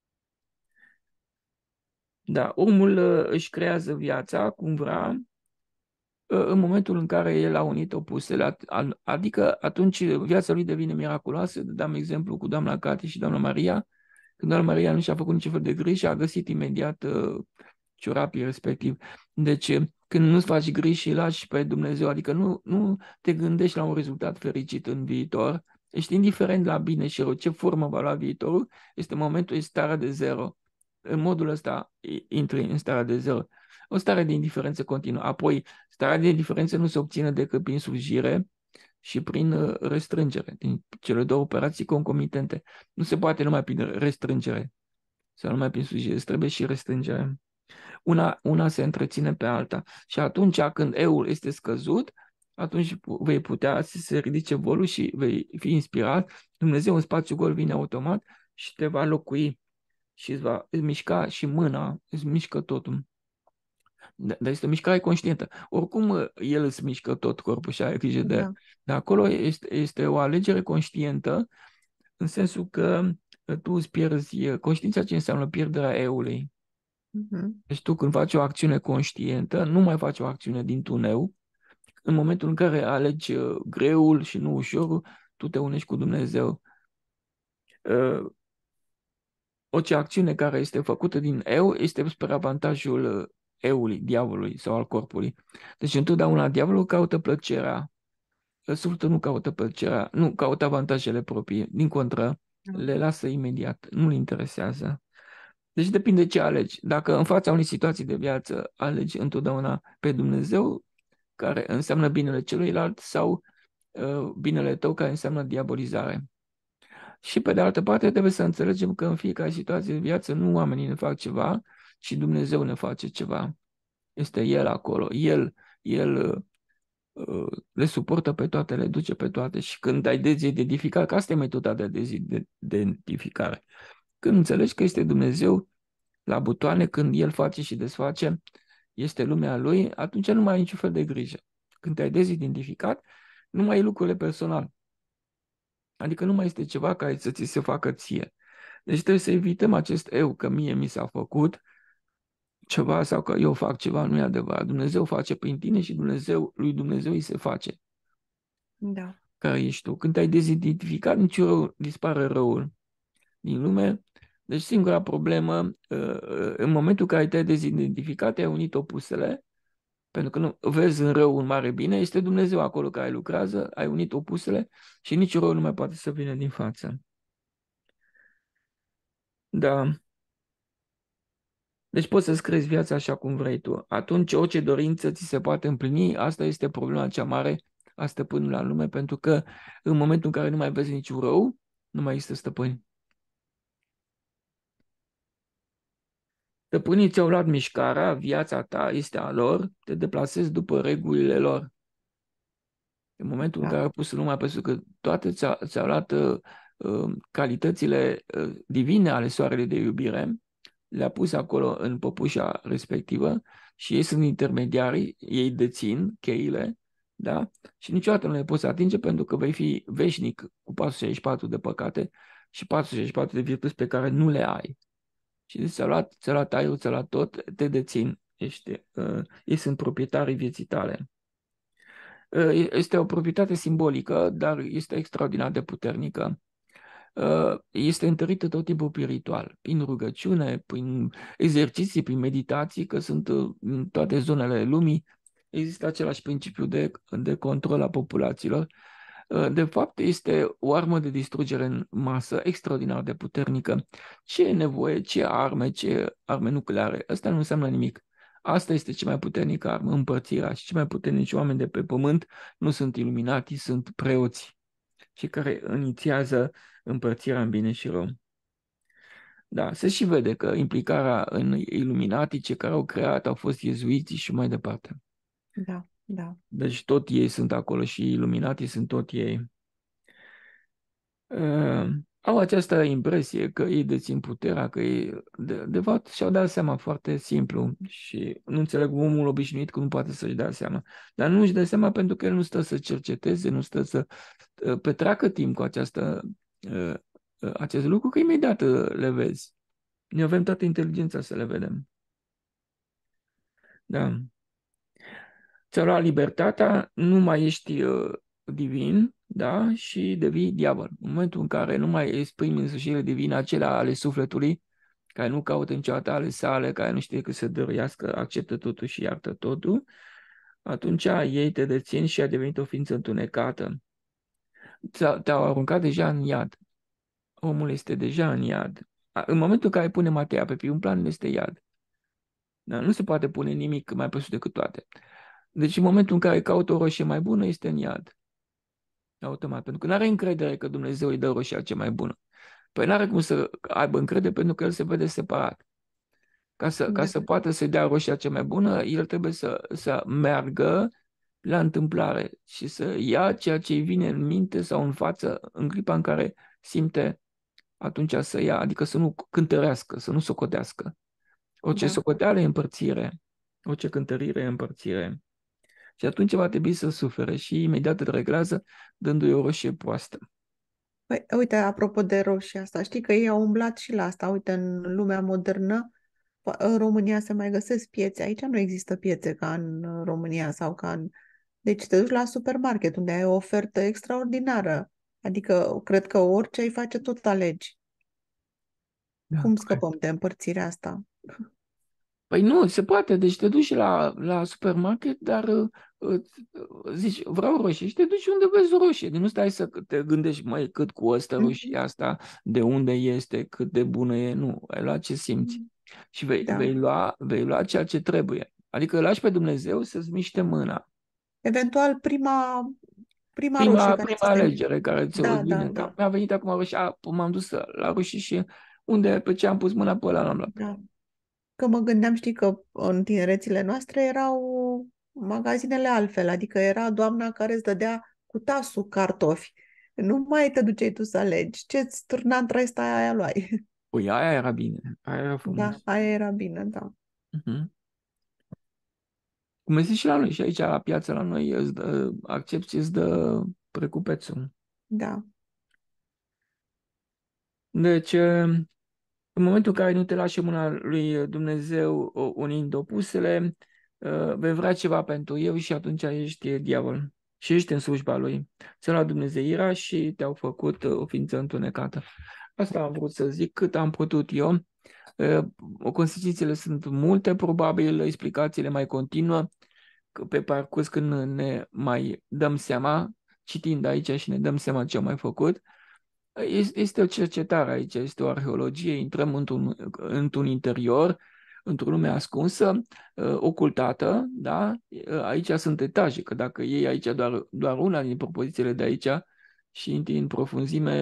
Da, omul își creează viața cum vrea, în momentul în care el a unit opusele, adică atunci viața lui devine miraculoasă. Dăm exemplu cu doamna Cati și doamna Maria. Când doamna Maria nu și-a făcut niciun fel de griji, a găsit imediat ciorapii respectiv. Deci, când nu-ți faci griji și lași pe Dumnezeu, adică nu te gândești la un rezultat fericit în viitor, ești indiferent la bine și rău, ce formă va lua viitorul, este momentul, este starea de zero. În modul ăsta intri în starea de zero. O stare de indiferență continuă. Apoi, starea de indiferență nu se obține decât prin slujire și prin restrângere, din cele două operații concomitente. Nu se poate numai prin restrângere sau numai prin slujire, trebuie și restrângere. Una se întreține pe alta. Și atunci când eul este scăzut, atunci vei putea să se ridice volul și vei fi inspirat. Dumnezeu în spațiu gol vine automat și te va locui și îți va mișca și mâna, îți mișcă totul. Dar este o mișcare conștientă. Oricum, el îți mișcă tot corpul și are grijă de el. Dar acolo este o alegere conștientă, în sensul că tu îți pierzi conștiința. Ce înseamnă pierderea eului. Deci tu când faci o acțiune conștientă, nu mai faci o acțiune din tuneu. În momentul în care alegi greul și nu ușorul, tu te unești cu Dumnezeu. Orice acțiune care este făcută din eu este spre avantajul eului, diavolului sau al corpului. Deci întotdeauna diavolul caută plăcerea. Sufletul nu caută plăcerea, nu caută avantajele proprii. Din contră, le lasă imediat, nu-l interesează. Deci depinde ce alegi. Dacă în fața unei situații de viață alegi întotdeauna pe Dumnezeu, care înseamnă binele celuilalt, sau binele tău, care înseamnă diabolizare. Și pe de altă parte trebuie să înțelegem că în fiecare situație de viață nu oamenii ne fac ceva, ci Dumnezeu ne face ceva. Este El acolo. El le suportă pe toate, le duce pe toate. Și când ai dezidentificat, că asta e metoda de dezidentificare. Când înțelegi că este Dumnezeu la butoane, când El face și desface, este lumea Lui, atunci nu mai ai niciun fel de grijă. Când te-ai dezidentificat, nu mai e lucrurile personal. Adică nu mai este ceva care să ți se facă ție. Deci trebuie să evităm acest eu, că mie mi s-a făcut ceva sau că eu fac ceva, nu e adevărat. Dumnezeu face prin tine și lui Dumnezeu îi se face. Da. Care ești tu. Când te-ai dezidentificat, niciun rău, dispare răul din lume. Deci singura problemă, în momentul în care te-ai dezidentificat, ai unit opusele, pentru că nu vezi în rău un mare bine, este Dumnezeu acolo care lucrează, ai unit opusele și nici rău nu mai poate să vină din față. Da. Deci poți să-ți crezi viața așa cum vrei tu. Atunci orice dorință ți se poate împlini, asta este problema cea mare a stăpânului în lume, pentru că în momentul în care nu mai vezi niciun rău, nu mai există stăpâni. Stăpânii ți-au luat mișcarea, viața ta este a lor, te deplasezi după regulile lor. În momentul în care ai pus lumea pe sus, că toate ți-au luat calitățile divine ale soarelui de iubire, le-a pus acolo în păpușa respectivă și ei sunt intermediarii, ei dețin cheile, da? Și niciodată nu le poți atinge pentru că vei fi veșnic cu 464 de păcate și 464 de virtuți pe care nu le ai. Și ți-a luat aerul, ți-a luat tot, te dețin. Ei sunt proprietarii vieții tale. Este o proprietate simbolică, dar este extraordinar de puternică. Este întărită tot timpul spiritual, prin rugăciune, prin exerciții, prin meditații, că sunt în toate zonele lumii. Există același principiu de control a populațiilor. De fapt, este o armă de distrugere în masă extraordinar de puternică. Ce e nevoie, ce arme nucleare? Asta nu înseamnă nimic. Asta este cea mai puternică armă, împărțirea. Și cei mai puternici oameni de pe pământ nu sunt iluminatii, sunt preoți, cei care inițiază împărțirea în bine și rău. Da, se și vede că implicarea în iluminatii, cei care au creat, au fost iezuiții și mai departe. Da, da. Deci tot ei sunt acolo și iluminatii sunt tot ei. au această impresie că ei dețin puterea, că ei, de fapt, și-au dat seama foarte simplu și nu înțeleg omul obișnuit că nu poate să-și dea seama. Dar nu își dă seama pentru că el nu stă să cerceteze, nu stă să petreacă timp cu uh, acest lucru, că imediat le vezi. Noi avem toată inteligența să le vedem. Da. Ți-a luat libertatea, nu mai ești divin, da? Și devii diavol. În momentul în care nu mai exprimi însușirile divine, acelea ale sufletului, care nu caută niciodată ale sale, care nu știe cât să dăruiască, acceptă totul și iartă totul, atunci ei te dețin și a devenit o ființă întunecată. Te-au aruncat deja în iad. Omul este deja în iad. În momentul în care pune materia pe primul plan, este iad. Da? Nu se poate pune nimic mai presus decât toate. Deci în momentul în care caută o roșie mai bună, este în iad. Automat. Pentru că nu are încredere că Dumnezeu îi dă roșia cea mai bună. Păi nu are cum să aibă încredere pentru că el se vede separat. Ca Da. să poată să-i dea roșia cea mai bună, el trebuie să meargă la întâmplare și să ia ceea ce îi vine în minte sau în față în clipa în care simte atunci să ia, adică să nu cântărească, să nu socotească. Orice Da. socoteală e împărțire, orice cântărire e împărțire. Și atunci va trebui să sufere și imediat îl reglează dându-i o roșie proastă. Păi, uite, apropo de roșia asta, știi că ei au umblat și la asta. Uite, în lumea modernă, în România se mai găsesc piețe. Aici nu există piețe ca în România sau ca în... Deci te duci la supermarket unde ai o ofertă extraordinară. Adică, cred că orice ai face, tot alegi. Da, Cum corect. scăpăm de împărțirea asta? Păi nu, se poate. Deci te duci la supermarket, dar zici, vreau roșie și te duci unde vezi roșie. Nu stai să te gândești, măi, cât costă roșia Mhm. asta, de unde este, cât de bună e. Nu, ai luat ce simți. Și Da. vei lua ceea ce trebuie. Adică lași pe Dumnezeu să-ți miște mâna. Eventual, prima roșie care Prima ți se... alegere care ți-o Da, da, vine. Da, da, mi-a venit acum roșia, m-am dus la roșii și unde, pe ce am pus mâna pe ăla l-am luat. da. Că mă gândeam, știi, că în tinerețile noastre erau magazinele altfel, adică era doamna care îți dădea cu tasul cartofi. Nu mai te duceai tu să alegi. Ce-ți târna în traista aia luai. Păi aia era bine, aia era Da, frumos. aia era bine, da. Mhm. Cum este și la noi, și aici la piață la noi îți dă, accepti și îți dă precupețul. Da, Deci, în momentul în care nu te lași în mâna lui Dumnezeu unind opusele, vei vrea ceva pentru el și atunci ești diavol. Și ești în slujba lui. Ți-a luat Dumnezeirea și te-au făcut o ființă întunecată. Asta am vrut să zic cât am putut eu. Consecințele sunt multe, probabil explicațiile mai continuă că pe parcurs când ne mai dăm seama, citind aici și ne dăm seama ce am mai făcut. Este o cercetare aici, este o arheologie, intrăm într-un interior, într-o lume ascunsă, ocultată, da? Aici sunt etaje, că dacă iei aici doar una din propozițiile de aici și intri în profunzime,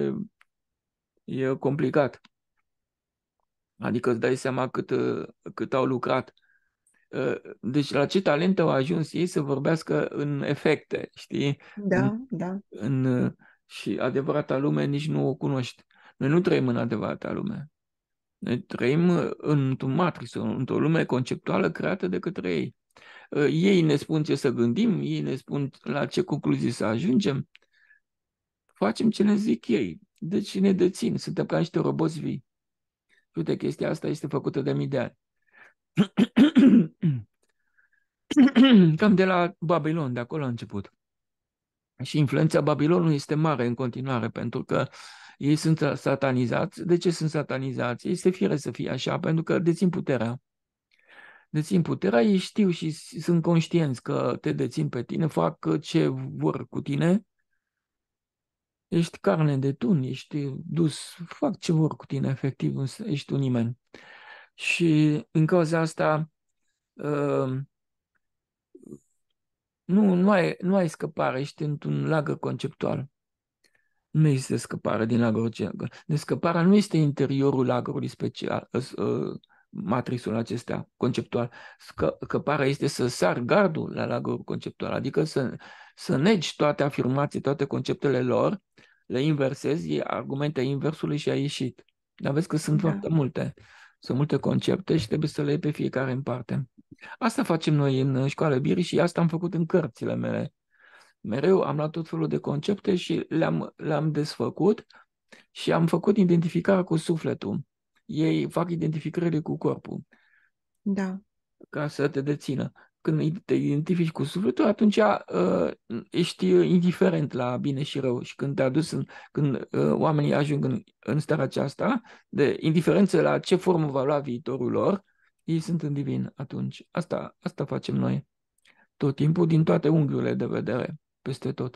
e complicat. Adică îți dai seama cât au lucrat. Deci la ce talent au ajuns ei să vorbească în efecte, știi? da, da, În, și adevărata lume nici nu o cunoști. Noi nu trăim în adevărata lume. Noi trăim într-un matrix, într-o lume conceptuală creată de către ei. Ei ne spun ce să gândim, ei ne spun la ce concluzii să ajungem. Facem ce ne zic ei. Deci ne dețin, suntem ca niște roboți vii. Uite, chestia asta este făcută de mii de ani. Cam de la Babilon, de acolo a început. Și influența Babilonului este mare în continuare, pentru că ei sunt satanizați. De ce sunt satanizați? Este fire să fie așa, pentru că dețin puterea. Dețin puterea, ei știu și sunt conștienți că te dețin pe tine, fac ce vor cu tine. Ești carne de tun, ești dus, fac ce vor cu tine, efectiv, ești un nimeni. Și în cauza asta nu ai scăpare, ești într-un lagăr conceptual. Nu există scăpare din lagărul general. Deci scăparea nu este interiorul lagărului special, matrixul acesta conceptual. Scăparea este să sar gardul la lagărul conceptual, adică să negi toate afirmații, toate conceptele lor, le inversezi, argumente inversului și a ieșit. Dar vezi că sunt Da. foarte multe. Sunt multe concepte și trebuie să le iei pe fiecare în parte. Asta facem noi în școala Biri și asta am făcut în cărțile mele. Mereu am luat tot felul de concepte și le-am desfăcut și am făcut identificarea cu sufletul. Ei fac identificările cu corpul Da. ca să te dețină. Când te identifici cu sufletul, atunci ești indiferent la bine și rău. Și când te adus când oamenii ajung în starea aceasta de indiferență la ce formă va lua viitorul lor, ei sunt în divin atunci. Asta facem noi tot timpul, din toate unghiurile de vedere, peste tot.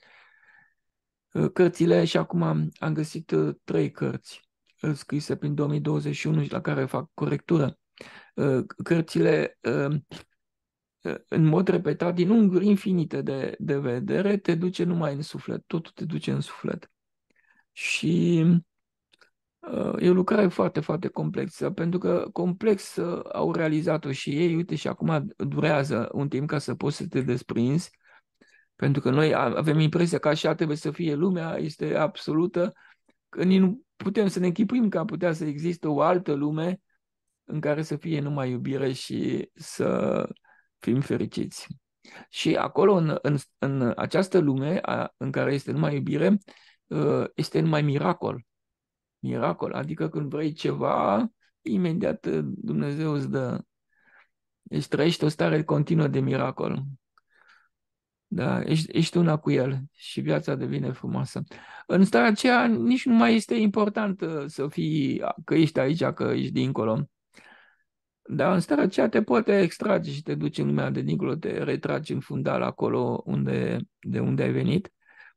Cărțile, și acum am găsit 3 cărți scrise prin 2021 și la care fac corectură. Cărțile, în mod repetat, din unghiuri infinite de vedere, te duce numai în suflet. Totul te duce în suflet. Și e o lucrare foarte, foarte complexă, pentru că complex au realizat-o și ei. Uite, și acum durează un timp ca să poți să te desprinzi, pentru că noi avem impresia că așa trebuie să fie lumea, este absolută, că nici nu putem să ne închipuim că putea să existe o altă lume în care să fie numai iubire și să fim fericiți. Și acolo, în această lume în care este numai iubire, este numai miracol. Miracol, adică când vrei ceva, imediat Dumnezeu îți dă. Deci trăiești o stare continuă de miracol. Da, ești una cu el și viața devine frumoasă. În starea aceea nici nu mai este important să fii, că ești aici, că ești dincolo. Dar în starea aceea te poate extrage și te duci în lumea de dincolo, te retragi în fundal acolo de unde ai venit,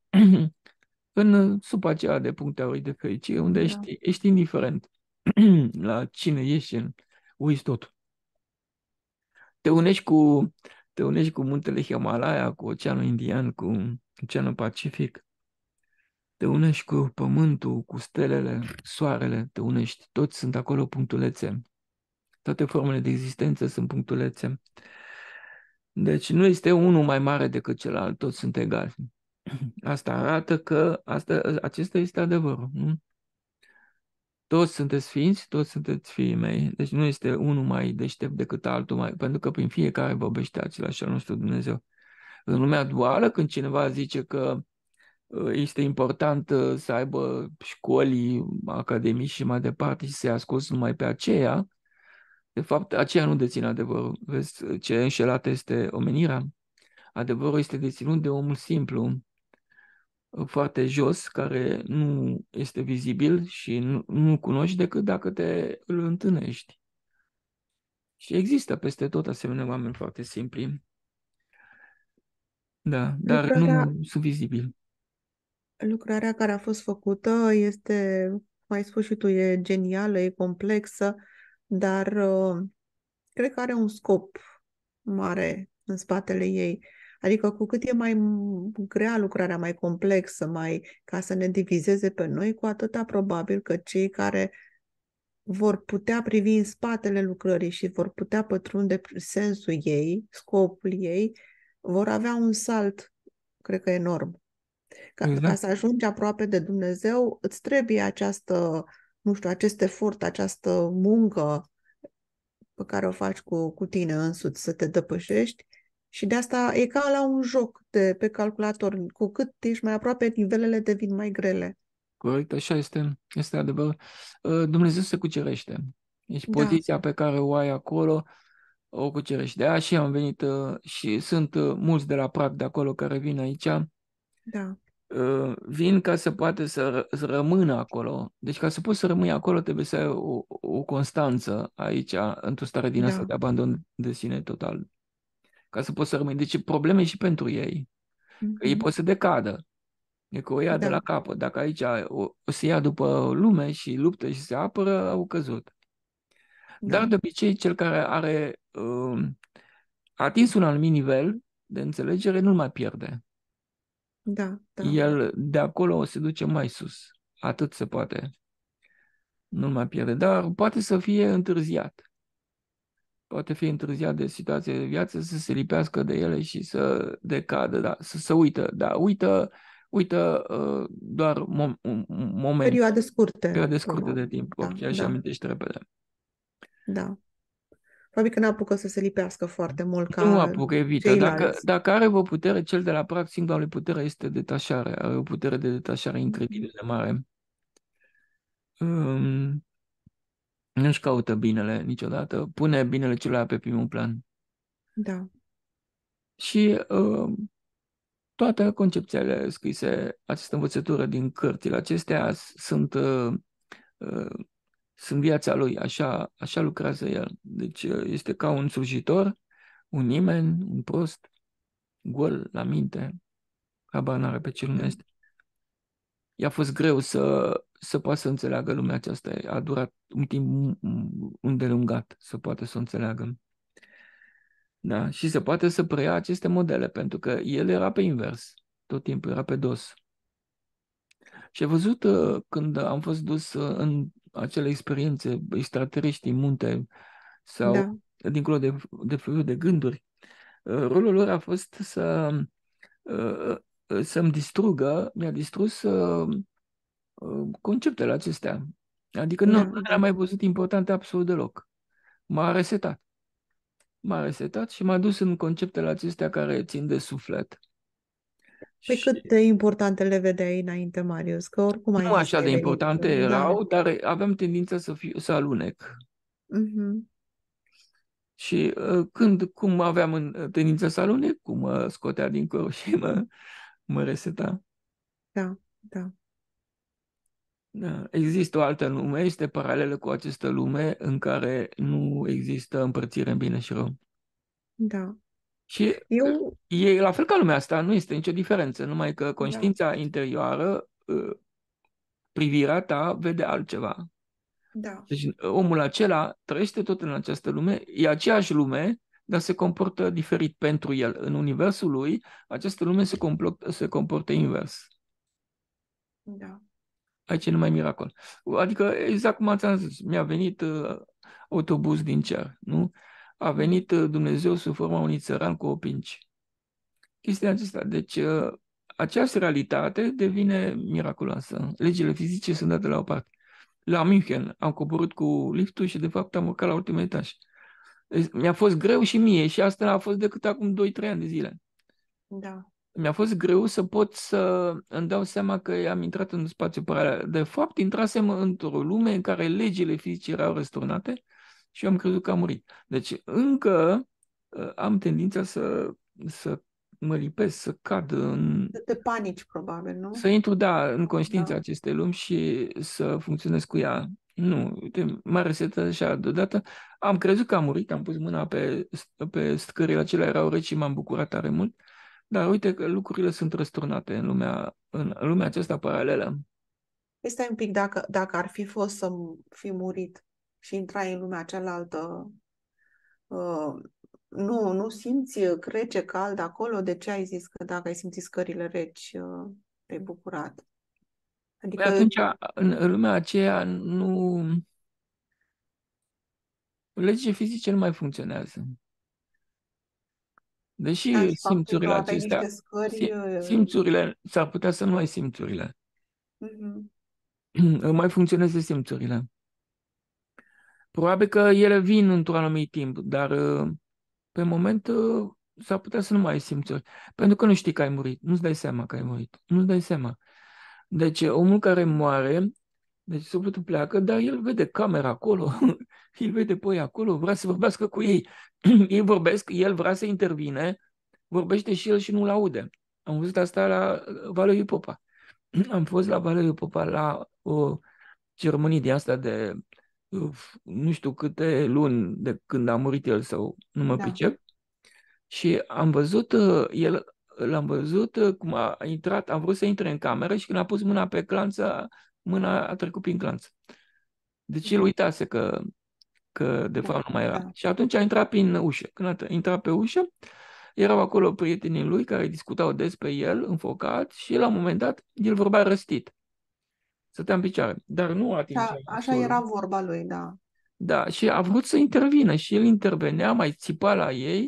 în supa aceea de puncte aurii de fericire, unde Da. ești indiferent la cine ești, uiți tot. Te unești cu, te unești cu muntele Himalaya, cu Oceanul Indian, cu Oceanul Pacific. Te unești cu pământul, cu stelele, soarele, te unești. Toți sunt acolo punctulețe. Toate formele de existență sunt punctulețe. Deci nu este unul mai mare decât celălalt, toți sunt egali. Asta arată că acesta este adevărul. Nu? Toți sunteți sfinți, toți sunteți fiii mei. Deci nu este unul mai deștept decât altul, pentru că prin fiecare vorbește același al nostru Dumnezeu. În lumea duală, când cineva zice că este important să aibă școli, academii și mai departe și să-i asculți numai pe aceea, de fapt, aceea nu deține adevărul. Vezi ce înșelată este omenirea? Adevărul este deținut de omul simplu, foarte jos, care nu este vizibil și nu cunoști decât dacă îl întâlnești. Și există peste tot asemenea oameni foarte simpli, da, dar Lucrarea, nu sunt vizibili. lucrarea care a fost făcută este, cum ai spus și tu, e genială, e complexă, dar cred că are un scop mare în spatele ei. Adică cu cât e mai grea lucrarea, mai complexă, ca să ne divizeze pe noi, cu atâta probabil că cei care vor putea privi în spatele lucrării și vor putea pătrunde sensul ei, scopul ei, vor avea un salt, cred că enorm. Ca Exact. să ajungi aproape de Dumnezeu, îți trebuie această, nu știu, acest efort, această muncă pe care o faci cu tine însuți, să te depășești. Și de asta e ca la un joc pe calculator. Cu cât ești mai aproape, nivelele devin mai grele. Corect, așa este adevăr. Dumnezeu se cucerește. Deci Da, poziția pe care o ai acolo, o cucerești. De aia și am venit și sunt mulți de la Prag de acolo care vin aici, da, vin ca să poată să rămână acolo. Deci ca să poți să rămâi acolo trebuie să ai o constanță aici, într-o stare din asta da. de abandon de sine total. Ca să poți să rămâi. Deci probleme și pentru ei. Că ei Mhm. pot să decadă. E că o ia de la Da, capăt. Dacă aici o se ia după lume și luptă și se apără, au căzut. Dar da, de obicei, cel care are atins un anumit nivel de înțelegere nu mai pierde. da, da, El de acolo se duce mai sus. Atât se poate. Nu mai pierde. Dar poate să fie întârziat. Poate fi întârziat de situația de viață, să se lipească de ele și să decadă, da, să se uită. Da, uită doar moment, Perioade scurte, perioade scurte de probabil. timp, Da, orice și da, amintește repede. da. Probabil că n-apucă să se lipească foarte mult Nu ca apucă, evită. ceilalți. Dacă are o putere, cel de la prag, singura lui putere este detașare. Are o putere de detașare Mhm. incredibil de mare. Um, Nu-și caută binele niciodată. Pune binele celălalt pe primul plan. Da, Și toate concepțiile scrise, această învățătură din cărțile acestea uh, sunt viața lui, așa lucrează el. Deci este ca un slujitor, un nimeni, un prost, gol la minte, habar n-are pe ce lume da, este. I-a fost greu să poată să înțeleagă lumea aceasta. A durat un timp îndelungat să poată să o înțeleagă. Da? Și să poată să preia aceste modele, pentru că el era pe invers. Tot timpul era pe dos. Și ai văzut când am fost dus în acele experiențe extraterestri în munte sau da. dincolo de felul de gânduri, rolul lor a fost să-mi distrugă, mi-a distrus conceptele acestea. Adică nu Da, le-am da. mai văzut importante absolut deloc. M-a resetat. M-a resetat și m-a dus în conceptele acestea care țin de suflet. Păi Și cât de importante le vedeai înainte, Marius? Că oricum ai nu zis așa că ai de venit. importante Da. erau, dar aveam tendința să alunec. Mhm. Și cum aveam tendința să alunec, cum mă scotea din cor și mă reseta. Da, da, Da. Există o altă lume, este paralelă cu această lume în care nu există împărțire în bine și rău. da. Și Eu, e la fel ca lumea asta, nu este nicio diferență, numai că da, conștiința interioară, privirea ta vede altceva. da, Deci omul acela trăiește tot în această lume, e aceeași lume, dar se comportă diferit pentru el. În universul lui, această lume se comportă invers. da. Aici e numai miracol. Adică, exact cum ați zis, mi-a venit autobuz din cer, nu? A venit Dumnezeu sub forma unui țăran cu opinci. Chestia acesta. Deci, această realitate devine miraculoasă. Legile fizice sunt date la o parte. La München am coborât cu liftul și, de fapt, am urcat la ultimul etaj. Deci, mi-a fost greu și mie și asta a fost decât acum 2-3 ani de zile. Da. Mi-a fost greu să pot să îmi dau seama că am intrat în spațiu paralel. De fapt, intrasem într-o lume în care legile fizice erau răsturnate și eu am crezut că am murit. Deci, încă am tendința să mă lipesc, să cad Să te panici, probabil, nu? să intru, da, în conștiința Da. acestei lumi și să funcționez cu ea. Nu, uite, m-a resetat așa deodată. Am crezut că am murit, am pus mâna pe scările acelea, erau reci și m-am bucurat tare mult. Dar uite că lucrurile sunt răsturnate în lumea aceasta paralelă. Păi stai un pic, dacă ar fi fost să fi murit și intrai în lumea cealaltă, uh, nu simți rece, cald acolo? De ce ai zis că dacă ai simțit scările reci, te-ai bucurat? Păi Adică, atunci, în lumea aceea, nu... Legile fizice nu mai funcționează. da, Deși și faptul că simțurile aveai acestea, niște scări, simțurile, s-ar putea să nu mai simțurile. mhm, Mai funcționeze simțurile. Probabil că ele vin într-un anumit timp, dar pe moment s-ar putea să nu mai ai simțuri. Pentru că nu știi că ai murit. Nu-ți dai seama că ai murit. Nu-ți dai seama. Deci omul care moare, deci sufletul pleacă, dar el vede camera acolo, el vede pe ei acolo, vrea să vorbească cu ei. Ei vorbesc, el vrea să intervine, vorbește și el și nu-l aude. Am văzut asta la Valeriu Popa. Am fost la Valeriu Popa la o ceremonie de asta de nu știu câte luni de când a murit el sau nu mă da, pricep. Și am văzut, l-am văzut cum a intrat, am vrut să intre în cameră și când a pus mâna pe clanță, mâna a trecut prin clanță. Deci el da, uitase că de da, fapt nu mai era. da, Și atunci a intrat prin ușă. Când a intrat pe ușă, erau acolo prietenii lui care discutau despre el, înfocat, și la un moment dat el vorbea răstit. Stătea în picioare, dar nu atingea așa era solul. vorba lui, da. Da, și a vrut să intervină și el intervenea, mai țipa la ei,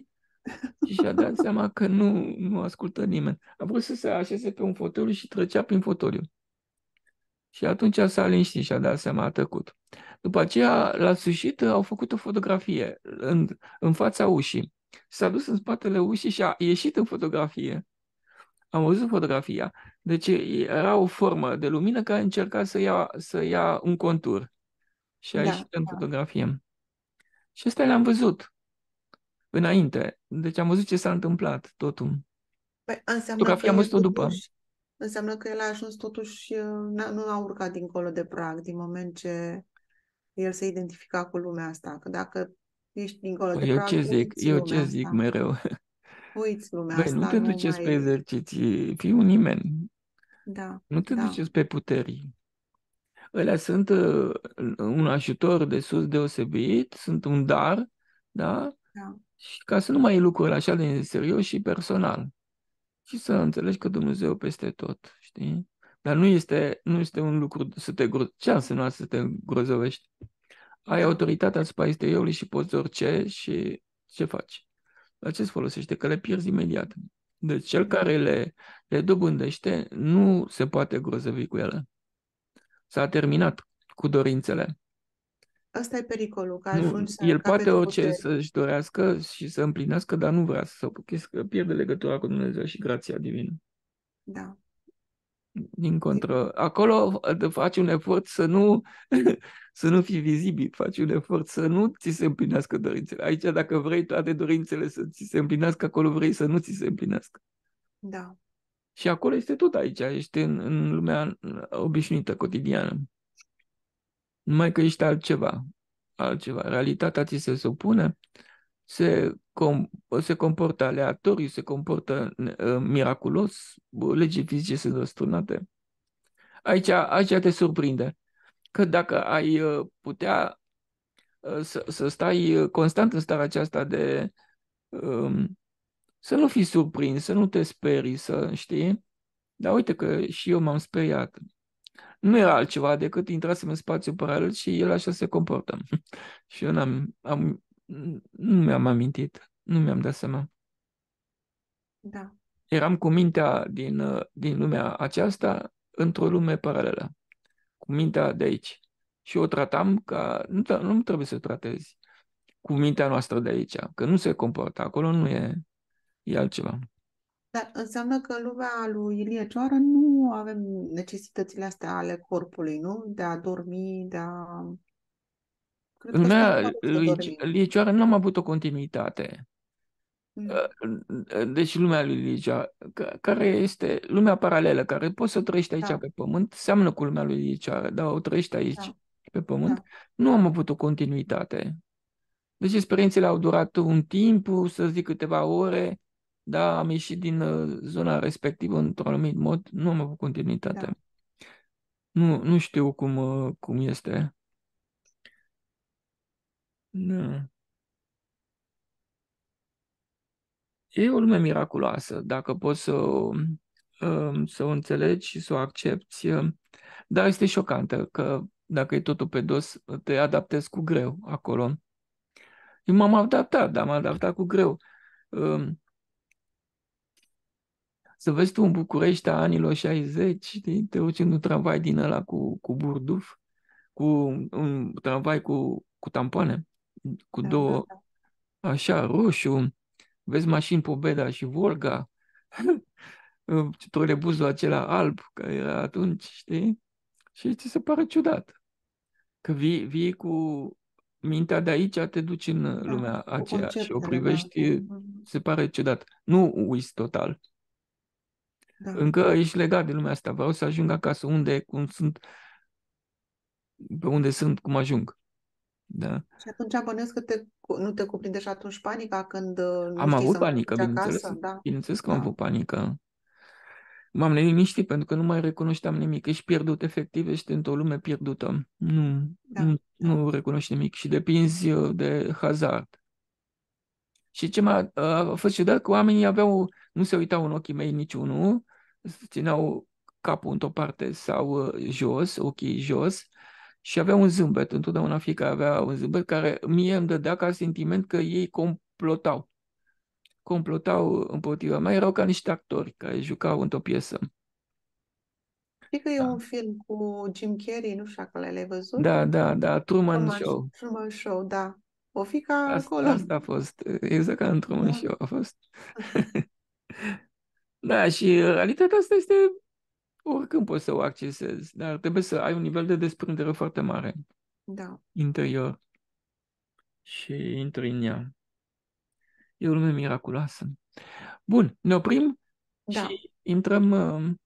Și și-a dat seama că nu ascultă nimeni. A vrut să se așeze pe un fotoliu și trecea prin fotoliu. Și atunci s-a liniștit și a dat seama, a tăcut. După aceea, la sfârșit, au făcut o fotografie în fața ușii. S-a dus în spatele ușii și a ieșit în fotografie. Am văzut fotografia. Deci era o formă de lumină care încerca să ia un contur. Și a Da, ieșit în da. fotografie. Și astea le-am văzut înainte. Deci am văzut ce s-a întâmplat, totul. Păi, înseamnă că Fotografia am el văzut-o după. totuși, înseamnă că el a ajuns totuși, nu a urcat dincolo de prag, din moment ce el se identifica cu lumea asta. Că dacă ești dincolo de Păi eu prag, ce zic? uiți Eu lumea ce zic asta. mereu? Uiți lumea Băi, nu asta, te nu duceți pe mai... exerciții, fii un nimeni. Da, Nu te da, duceți pe puteri. Ălea sunt un ajutor de sus deosebit, sunt un dar, da? da, Și ca să nu mai iei lucrurile așa de serios și personal. Și să înțelegi că Dumnezeu peste tot, știi? Dar nu este un lucru să te ce înseamnă să te grozovești? Ai da, autoritatea asupra exteriorului și poți orice și ce faci? La ce-ți folosește? Că le pierzi imediat. Deci cel da. care le dobândește nu se poate grozăvi cu ele. S-a terminat cu dorințele. Ăsta e pericolul, că Nu, ajungi să el poate capeți orice putere. să-și dorească și să împlinească, dar nu vrea să că pierde legătura cu Dumnezeu și grația divină. Da. Din contră, acolo faci un efort să nu, să nu fii vizibil, faci un efort să nu ți se împlinească dorințele. Aici, dacă vrei toate dorințele să ți se împlinească, acolo vrei să nu ți se împlinească. Da, Și acolo este tot aici, ești în lumea obișnuită, cotidiană. Numai că ești altceva. Realitatea ți se supune, se comportă aleatoriu, se comportă miraculos, legii fizice sunt răsturnate. Aici te surprinde că dacă ai putea să stai constant în starea aceasta de um, să nu fii surprins, să nu te sperii, să știi, dar uite că și eu m-am speriat. Nu era altceva decât intrasem în spațiu paralel și el așa se comportă. Și eu nu mi-am amintit, nu mi-am dat seama. da. Eram cu mintea din lumea aceasta într-o lume paralelă, cu mintea de aici. Și o tratam ca, nu trebuie să o tratezi cu mintea noastră de aici, că nu se comportă, acolo nu e altceva. Dar înseamnă că în lumea lui Ilie Cioară nu avem necesitățile astea ale corpului, nu? De a dormi, de a... Cred În că suntem lumea capaci să lui dormim. Liecioară n-am avut o continuitate. Mm. Deci lumea lui Ligia, care este lumea paralelă, care poți să trăiești aici Da, pe pământ, seamănă cu lumea lui Ligia, dar o trăiești aici da, pe pământ, da, nu am avut o continuitate. Deci experiențele au durat un timp, să zic câteva ore, da, am ieșit din zona respectivă într-un anumit mod, nu am avut continuitate. da. Nu știu cum este. Da. E o lume miraculoasă, dacă poți să o înțelegi și să o accepti, dar este șocantă că dacă e totul pe dos, te adaptezi cu greu acolo. Eu m-am adaptat, dar m-am adaptat cu greu. Um, Să vezi tu în București a anilor 60, știi, te urci în un tramvai din ăla cu burduf, cu un tramvai cu tampoane, cu Da, da, două, da. așa, roșu, vezi mașini Pobeda și Volga, troleibuzul acela alb care era atunci, știi? Și ți se pare ciudat că vii cu mintea de aici, te duci în Da, lumea cu aceea și o conceptele, da. privești, se pare ciudat. Nu uiți total. Da. Încă ești legat de lumea asta. Vreau să ajung acasă pe unde sunt, cum ajung. Da. Și atunci bănuiesc că nu te cuprinde și atunci panica când nu Am știi avut să panică, întorci bineînțeles. acasă? Da, Bineînțeles că am da, avut panică. M-am neliniștit pentru că nu mai recunoșteam nimic. Ești pierdut, efectiv, ești într-o lume pierdută. Nu, da, nu, da, nu recunoști nimic și depinzi de hazard. Și ce a fost ciudat că oamenii nu se uitau în ochii mei niciunul, țineau capul într-o parte sau jos, ochii jos și aveau un zâmbet. Întotdeauna fiecare avea un zâmbet care mie îmi dădea ca sentiment că ei complotau. complotau împotriva mea erau ca niște actori care jucau într-o piesă. Știi că e Da, un film cu Jim Carrey, nu știu dacă l-ai văzut? da, Truman Truman, Show. Truman Show, da. O fi ca Asta, acolo. asta a fost, exact ca în Truman Da, Show a fost. Da, și realitatea asta este, oricând poți să o accesezi, dar trebuie să ai un nivel de desprindere foarte mare da, interior și intri în ea. E o lume miraculoasă. Bun, ne oprim da. și intrăm